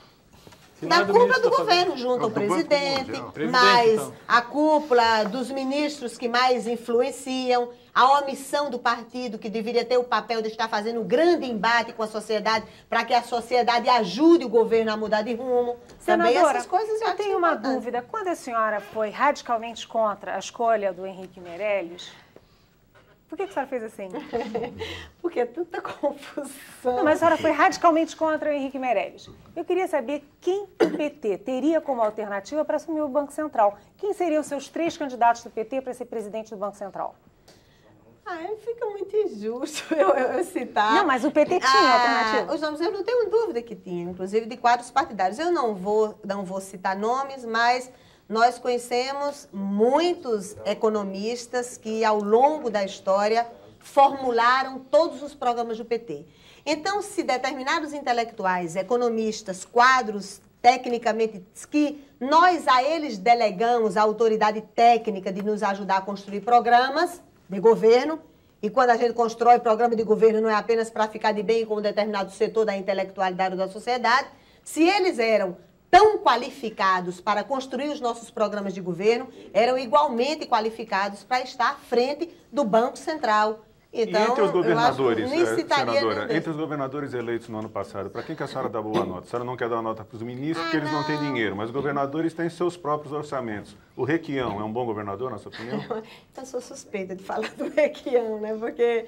Da cúpula do governo, junto ao presidente, mas a cúpula dos ministros que mais influenciam, a omissão do partido, que deveria ter o papel de estar fazendo um grande embate com a sociedade, para que a sociedade ajude o governo a mudar de rumo. Senadora, também essas coisas eu tenho uma dúvida. Quando a senhora foi radicalmente contra a escolha do Henrique Meirelles, por que a senhora fez assim? Porque é tanta confusão. Não, mas a senhora foi radicalmente contra o Henrique Meirelles. Eu queria saber quem o PT teria como alternativa para assumir o Banco Central. Quem seriam os seus 3 candidatos do PT para ser presidente do Banco Central? Fica muito injusto eu citar. Não, mas o PT tinha alternativa. Os nomes, eu não tenho dúvida que tinha, inclusive de quadros partidários. Eu não vou citar nomes, mas nós conhecemos muitos economistas que, ao longo da história, formularam todos os programas do PT. Então, se determinados intelectuais, economistas, quadros tecnicamente, que nós a eles delegamos a autoridade técnica de nos ajudar a construir programas de governo, e quando a gente constrói programa de governo não é apenas para ficar de bem com um determinado setor da intelectualidade ou da sociedade, se eles eram tão qualificados para construir os nossos programas de governo, eram igualmente qualificados para estar à frente do Banco Central. Então, e entre os governadores, senadora, entre os governadores eleitos no ano passado, para quem que a senhora dá boa nota? A senhora não quer dar nota para os ministros porque eles não têm dinheiro, mas os governadores têm seus próprios orçamentos. O Requião é um bom governador, na sua opinião? Eu sou suspeita de falar do Requião, né? Porque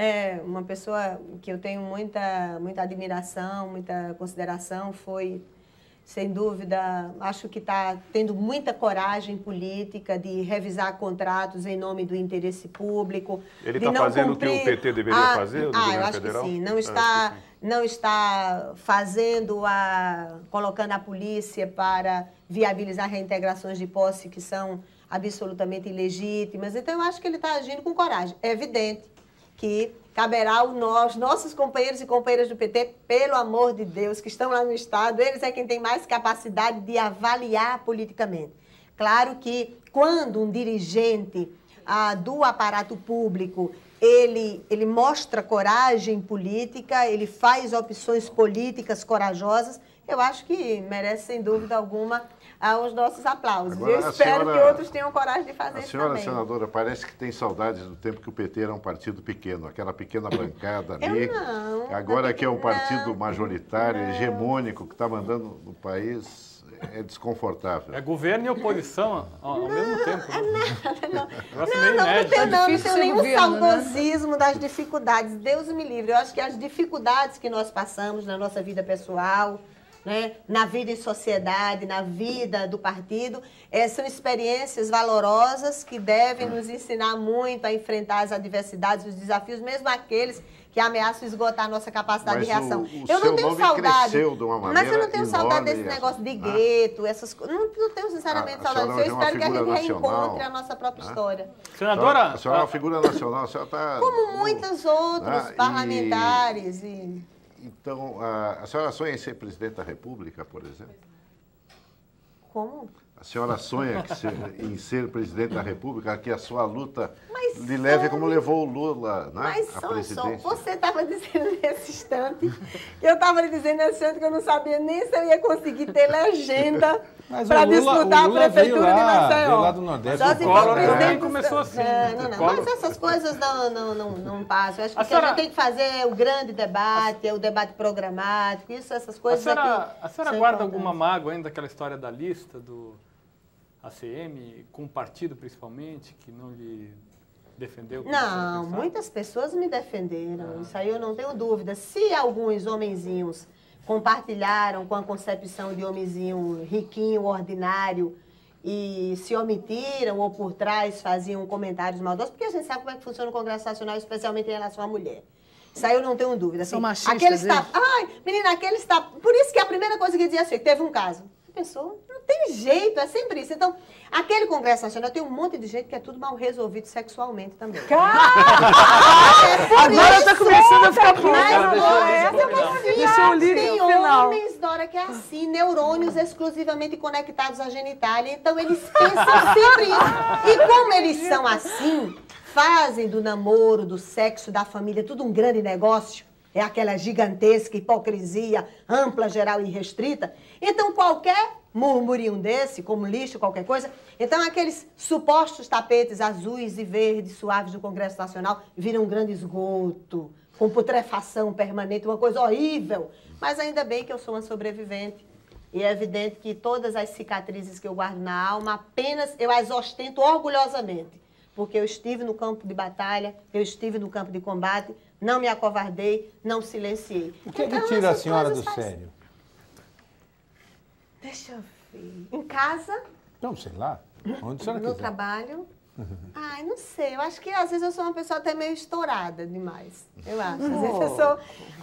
é uma pessoa que eu tenho muita admiração, muita consideração, foi... Sem dúvida, acho que está tendo muita coragem política de revisar contratos em nome do interesse público. Ele está fazendo o que o PT deveria fazer, o governo acho federal? Que sim. Não está fazendo colocando a polícia para viabilizar reintegrações de posse que são absolutamente ilegítimas. Então, eu acho que ele está agindo com coragem. É evidente que caberá aos nossos companheiros e companheiras do PT, pelo amor de Deus, que estão lá no Estado, eles é quem tem mais capacidade de avaliar politicamente. Claro que quando um dirigente do aparato público, ele mostra coragem política, ele faz opções políticas corajosas, eu acho que merece, sem dúvida alguma, os nossos aplausos. Agora, eu espero que outros tenham coragem de fazer isso também. A senhora, senadora, parece que tem saudades do tempo que o PT era um partido pequeno, aquela pequena bancada ali. Agora que é um partido majoritário, hegemônico, que está mandando no país, é desconfortável. É governo e oposição ao mesmo tempo. Não tenho nenhum saudosismo das dificuldades. Deus me livre. Eu acho que as dificuldades que nós passamos na nossa vida pessoal, né, na vida em sociedade, na vida do partido, são experiências valorosas que devem nos ensinar muito a enfrentar as adversidades e os desafios, mesmo aqueles que ameaçam esgotar a nossa capacidade de reação. Eu não tenho saudade, de uma maneira mas eu não tenho saudade desse negócio de gueto, essas coisas. Não tenho sinceramente saudade. Eu espero que a gente reencontre a nossa própria história. Senadora, a senhora é uma figura nacional, a senhora está... Como muitos outros parlamentares Então, a senhora sonha em ser presidente da República, por exemplo? Como? A senhora sonha em ser presidente da República, que a sua luta lhe leve como levou o Lula, né, à presidência? Você estava dizendo nesse instante, eu estava lhe dizendo nesse instante que eu não sabia nem se eu ia conseguir ter legenda para disputar a prefeitura de Maceió. Lá do Nordeste. Só se for presidente começou assim. Mas essas coisas não passam. Eu acho que o que a gente tem que fazer é o grande debate, é o debate programático, essas coisas aqui. A senhora guarda alguma mágoa ainda daquela história da lista do ACM, com o partido principalmente, que não lhe defendeu? Não, muitas pessoas me defenderam, isso aí eu não tenho dúvida. Se alguns homenzinhos compartilharam com a concepção de homenzinho riquinho, ordinário, e se omitiram ou por trás faziam comentários maldosos, porque a gente sabe como é que funciona o Congresso Nacional, especialmente em relação à mulher. Isso aí eu não tenho dúvida. Assim, são machistas. Menina, aquele está... Por isso que a primeira coisa que dizia assim, teve um caso. Pensou? Não tem jeito, é sempre isso. Então, aquele Congresso Nacional tem um monte de gente que é tudo mal resolvido sexualmente também. Agora eu tô começando a ficar Tem homens, Dora, que é assim, neurônios exclusivamente conectados à genitália. Então, eles pensam sempre isso. E como eles são assim, fazem do namoro, do sexo, da família, tudo um grande negócio. É aquela gigantesca hipocrisia ampla, geral e restrita. Então, qualquer murmurinho desse, como lixo, qualquer coisa, então aqueles supostos tapetes azuis e verdes suaves do Congresso Nacional viram um grande esgoto, com putrefação permanente, uma coisa horrível. Mas ainda bem que eu sou uma sobrevivente. E é evidente que todas as cicatrizes que eu guardo na alma, apenas eu as ostento orgulhosamente. Porque eu estive no campo de batalha, eu estive no campo de combate, não me acovardei, não silenciei. O que é que tira a senhora do sério? Deixa eu ver. Em casa? Não, sei lá. Onde a senhora No quiser. trabalho? Ai, não sei. Eu acho que às vezes eu sou uma pessoa até meio estourada demais. Eu acho. Às vezes eu sou...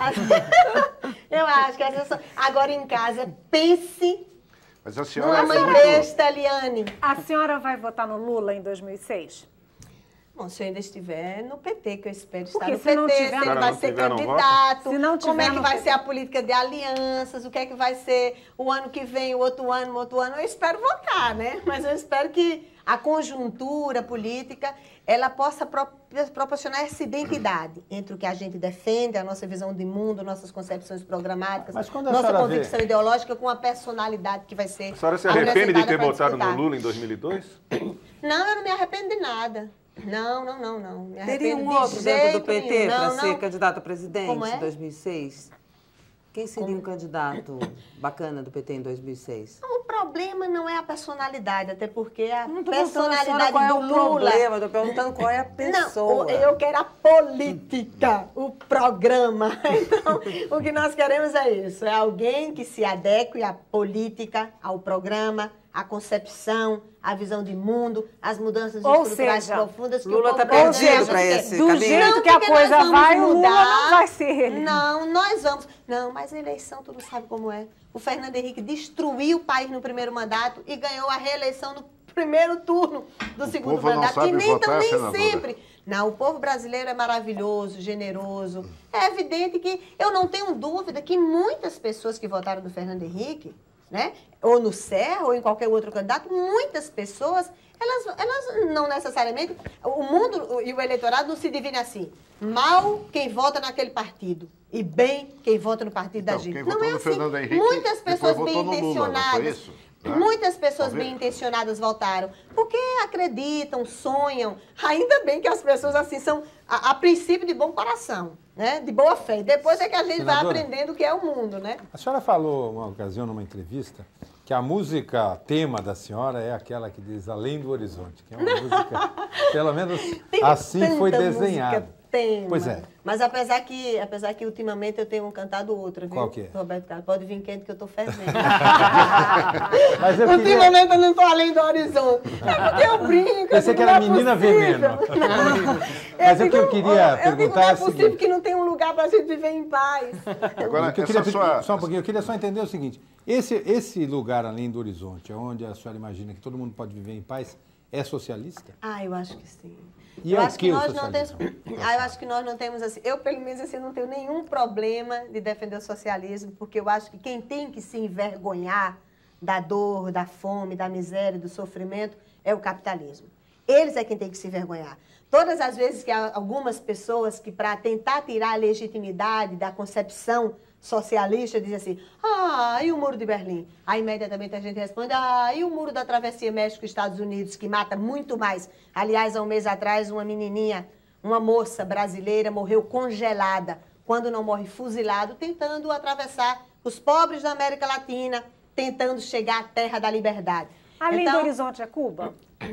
Eu acho que às vezes eu sou... Agora em casa, pense... Mas a senhora numa mãe besta, Eliane. A senhora vai votar no Lula em 2006? Bom, se eu ainda estiver no PT, que eu espero estar Porque no se PT, não se tiver, ele não vai ser tiver, não candidato, Se não como tiver é que no vai PT. ser a política de alianças, o que é que vai ser o ano que vem, o outro ano, eu espero votar, né? Mas eu espero que a conjuntura política, ela possa proporcionar essa identidade entre o que a gente defende, a nossa visão de mundo, nossas concepções programáticas, Mas quando a nossa senhora convicção ideológica com a personalidade que vai ser A senhora se arrepende de ter apresentada pra votado no disputar. Lula em 2002? Não, eu não me arrependo de nada. Não. Me Teria arrependo um de outro dentro do jeito PT nenhum. para Não, ser não. candidato a presidente Como é? em 2006? Quem seria um candidato bacana do PT em 2006? O problema não é a personalidade, até porque a Não tô perguntando a senhora personalidade qual é do o Lula... problema, estou perguntando qual é a pessoa. Não, eu quero a política, o programa. Então, o que nós queremos é isso, é alguém que se adeque à política, ao programa, à concepção, à visão de mundo, às mudanças Ou estruturais seja, profundas que Lula o povo tá brasileiro perdido já pra quer. esse Do caminho. jeito que a porque nós coisa vamos vai, o Lula mudar. não vai ser ele. Não, nós vamos. Não, mas a eleição, tu não sabe como é. O Fernando Henrique destruiu o país no primeiro mandato e ganhou a reeleição no primeiro turno do segundo povo não mandato. sabe E nem, votar, nem senadora. sempre. Não, o povo brasileiro é maravilhoso, generoso. É evidente que eu não tenho dúvida que muitas pessoas que votaram no Fernando Henrique, né, ou no Serra, ou em qualquer outro candidato, muitas pessoas, elas não necessariamente... O mundo e o eleitorado não se dividem assim. Mal quem vota naquele partido e bem quem vota no partido da Então, gente. quem Não votou é no assim. Fernando Henrique, Muitas pessoas depois bem votou no Lula, não foi intencionadas... isso? Tá? Muitas pessoas Tá vendo? bem intencionadas votaram, porque acreditam, sonham. Ainda bem que as pessoas assim são, a princípio, de bom coração, né? De boa fé. Depois é que a gente vai Senadora, aprendendo o que é o mundo, né? A senhora falou, uma ocasião, numa entrevista, que a música tema da senhora é aquela que diz Além do Horizonte, que é uma música, pelo menos Tem assim foi tanta desenhada. música tema. Pois é. Mas apesar que ultimamente eu tenho cantado outra, viu? Qual que é? Roberto Carlos, pode vir quente que eu tô fervendo. Mas eu queria... Ultimamente eu não tô além do horizonte. É porque eu brinco. Pensei que era menina veneno. Mas o que eu queria perguntar não é é o possível seguinte. que não tenha um lugar pra gente viver em paz. Agora, O que eu essa queria, sua... só um pouquinho, eu queria só entender o seguinte, esse lugar além do horizonte, onde a senhora imagina que todo mundo pode viver em paz, é socialista? Ah, eu acho que sim. E eu é o acho que que o nós não temos. socialismo? Eu acho que nós não temos assim. Eu, pelo menos, assim, não tenho nenhum problema de defender o socialismo, porque eu acho que quem tem que se envergonhar da dor, da fome, da miséria, do sofrimento é o capitalismo. Eles é quem tem que se envergonhar. Todas as vezes que há algumas pessoas que, para tentar tirar a legitimidade da concepção socialista, dizem assim, e o Muro de Berlim? Aí, imediatamente, a gente responde, e o Muro da Travessia México-Estados Unidos, que mata muito mais. Aliás, há um mês atrás, uma menininha, uma moça brasileira, morreu congelada, quando não morre fuzilado, tentando atravessar os pobres da América Latina, tentando chegar à terra da liberdade. Além Então, do horizonte é Cuba?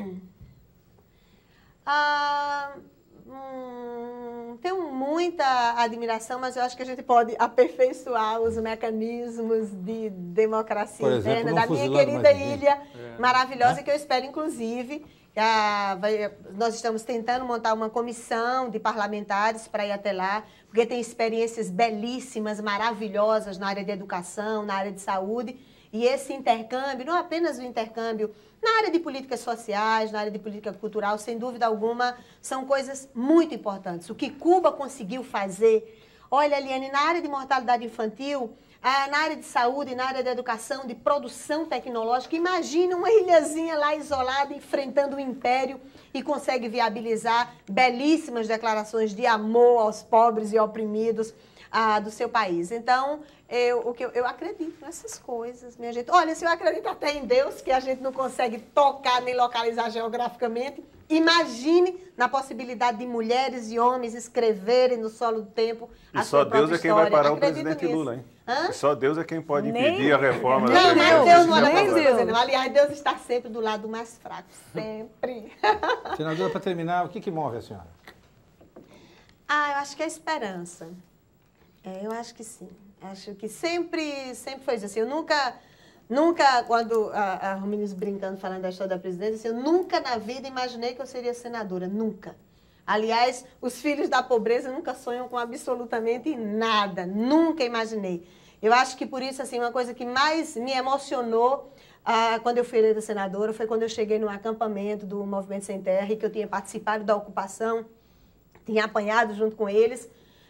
Tenho muita admiração, mas eu acho que a gente pode aperfeiçoar os mecanismos de democracia Por exemplo, interna não da minha fuzilando querida mais ninguém. ilha maravilhosa, que eu espero, inclusive, nós estamos tentando montar uma comissão de parlamentares para ir até lá, porque tem experiências belíssimas, maravilhosas na área de educação, na área de saúde, E esse intercâmbio, não apenas o intercâmbio na área de políticas sociais, na área de política cultural, sem dúvida alguma, são coisas muito importantes. O que Cuba conseguiu fazer, olha, Eliane, na área de mortalidade infantil, na área de saúde, na área de educação, de produção tecnológica, imagina uma ilhazinha lá isolada, enfrentando o império e consegue viabilizar belíssimas declarações de amor aos pobres e oprimidos do seu país. Então, eu acredito nessas coisas, minha gente. Olha, se eu acredito até em Deus, que a gente não consegue tocar nem localizar geograficamente, imagine na possibilidade de mulheres e homens escreverem no solo do tempo a sua própria história. E só Deus é quem vai parar o presidente Lula, hein? E só Deus é quem pode impedir a reforma da Não, mas Deus não olha para. Aliás, Deus está sempre do lado mais fraco, sempre. Senadora, para terminar, o que move a senhora? Eu acho que é a esperança. Eu acho que sim. Acho que sempre foi isso. Assim, eu nunca, quando a meninos brincando, falando da história da presidência, assim, eu nunca na vida imaginei que eu seria senadora. Nunca. Aliás, os filhos da pobreza nunca sonham com absolutamente nada. Nunca imaginei. Eu acho que por isso, assim, uma coisa que mais me emocionou quando eu fui eleita senadora foi quando eu cheguei num acampamento do Movimento Sem Terra e que eu tinha participado da ocupação, tinha apanhado junto com eles.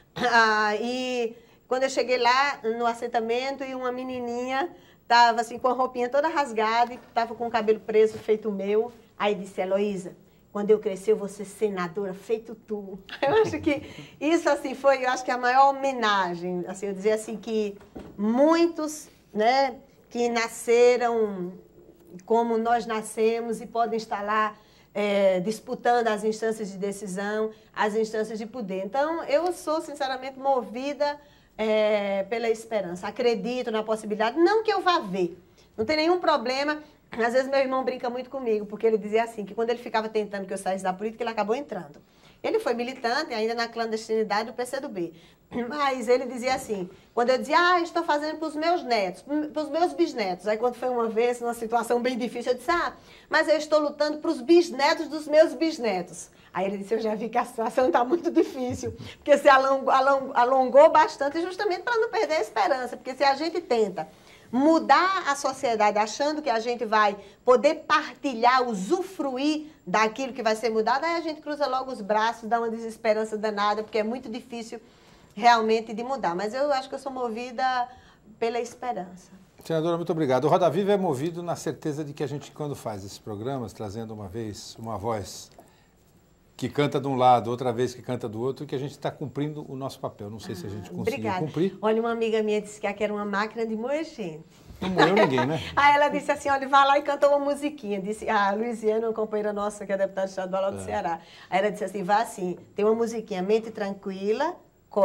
E quando eu cheguei lá no assentamento e uma menininha estava assim com a roupinha toda rasgada e estava com o cabelo preso feito o meu, aí disse: Heloísa, quando eu crescer eu vou ser senadora feito tu. Eu acho que isso assim foi, eu acho que a maior homenagem, assim, eu dizer assim que muitos, né, que nasceram como nós nascemos e podem estar lá disputando as instâncias de decisão, as instâncias de poder. Então, eu sou, sinceramente, movida pela esperança. Acredito na possibilidade, não que eu vá ver. Não tem nenhum problema. Às vezes, meu irmão brinca muito comigo, porque ele dizia assim, que quando ele ficava tentando que eu saísse da política, ele acabou entrando. Ele foi militante, ainda na clandestinidade do PCdoB. Mas ele dizia assim, quando eu dizia, estou fazendo para os meus netos, para os meus bisnetos. Aí quando foi uma vez, numa situação bem difícil, eu disse, mas eu estou lutando para os bisnetos dos meus bisnetos. Aí ele disse, eu já vi que a situação está muito difícil, porque se alongou bastante justamente para não perder a esperança, porque se a gente tenta mudar a sociedade achando que a gente vai poder partilhar, usufruir daquilo que vai ser mudado, aí a gente cruza logo os braços, dá uma desesperança danada, porque é muito difícil realmente de mudar. Mas eu acho que eu sou movida pela esperança. Senadora, muito obrigado. O Roda Viva é movido na certeza de que a gente, quando faz esses programas, trazendo uma vez uma voz que canta de um lado, outra vez que canta do outro, que a gente está cumprindo o nosso papel. Não sei se a gente conseguiu cumprir. Olha, uma amiga minha disse que aqui era uma máquina de moer gente. Não moeu ninguém, né? Aí ela disse assim, olha, vai lá e canta uma musiquinha. Disse, a Luiziana, uma companheira nossa, que é deputada estadual do Ceará. Aí ela disse assim, vai assim, tem uma musiquinha, mente tranquila,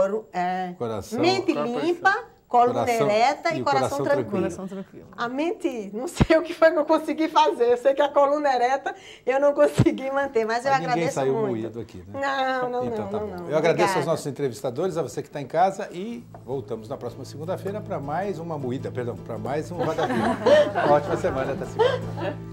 coração, mente limpa, coluna ereta e coração tranquilo. A mente, não sei o que foi que eu consegui fazer. Eu sei que a coluna ereta eu não consegui manter, mas eu agradeço muito. Ninguém saiu moído aqui, né? Não. Eu agradeço aos nossos entrevistadores, a você que está em casa e voltamos na próxima segunda-feira para mais uma moída, para mais um Roda Viva. Uma ótima semana, até segunda.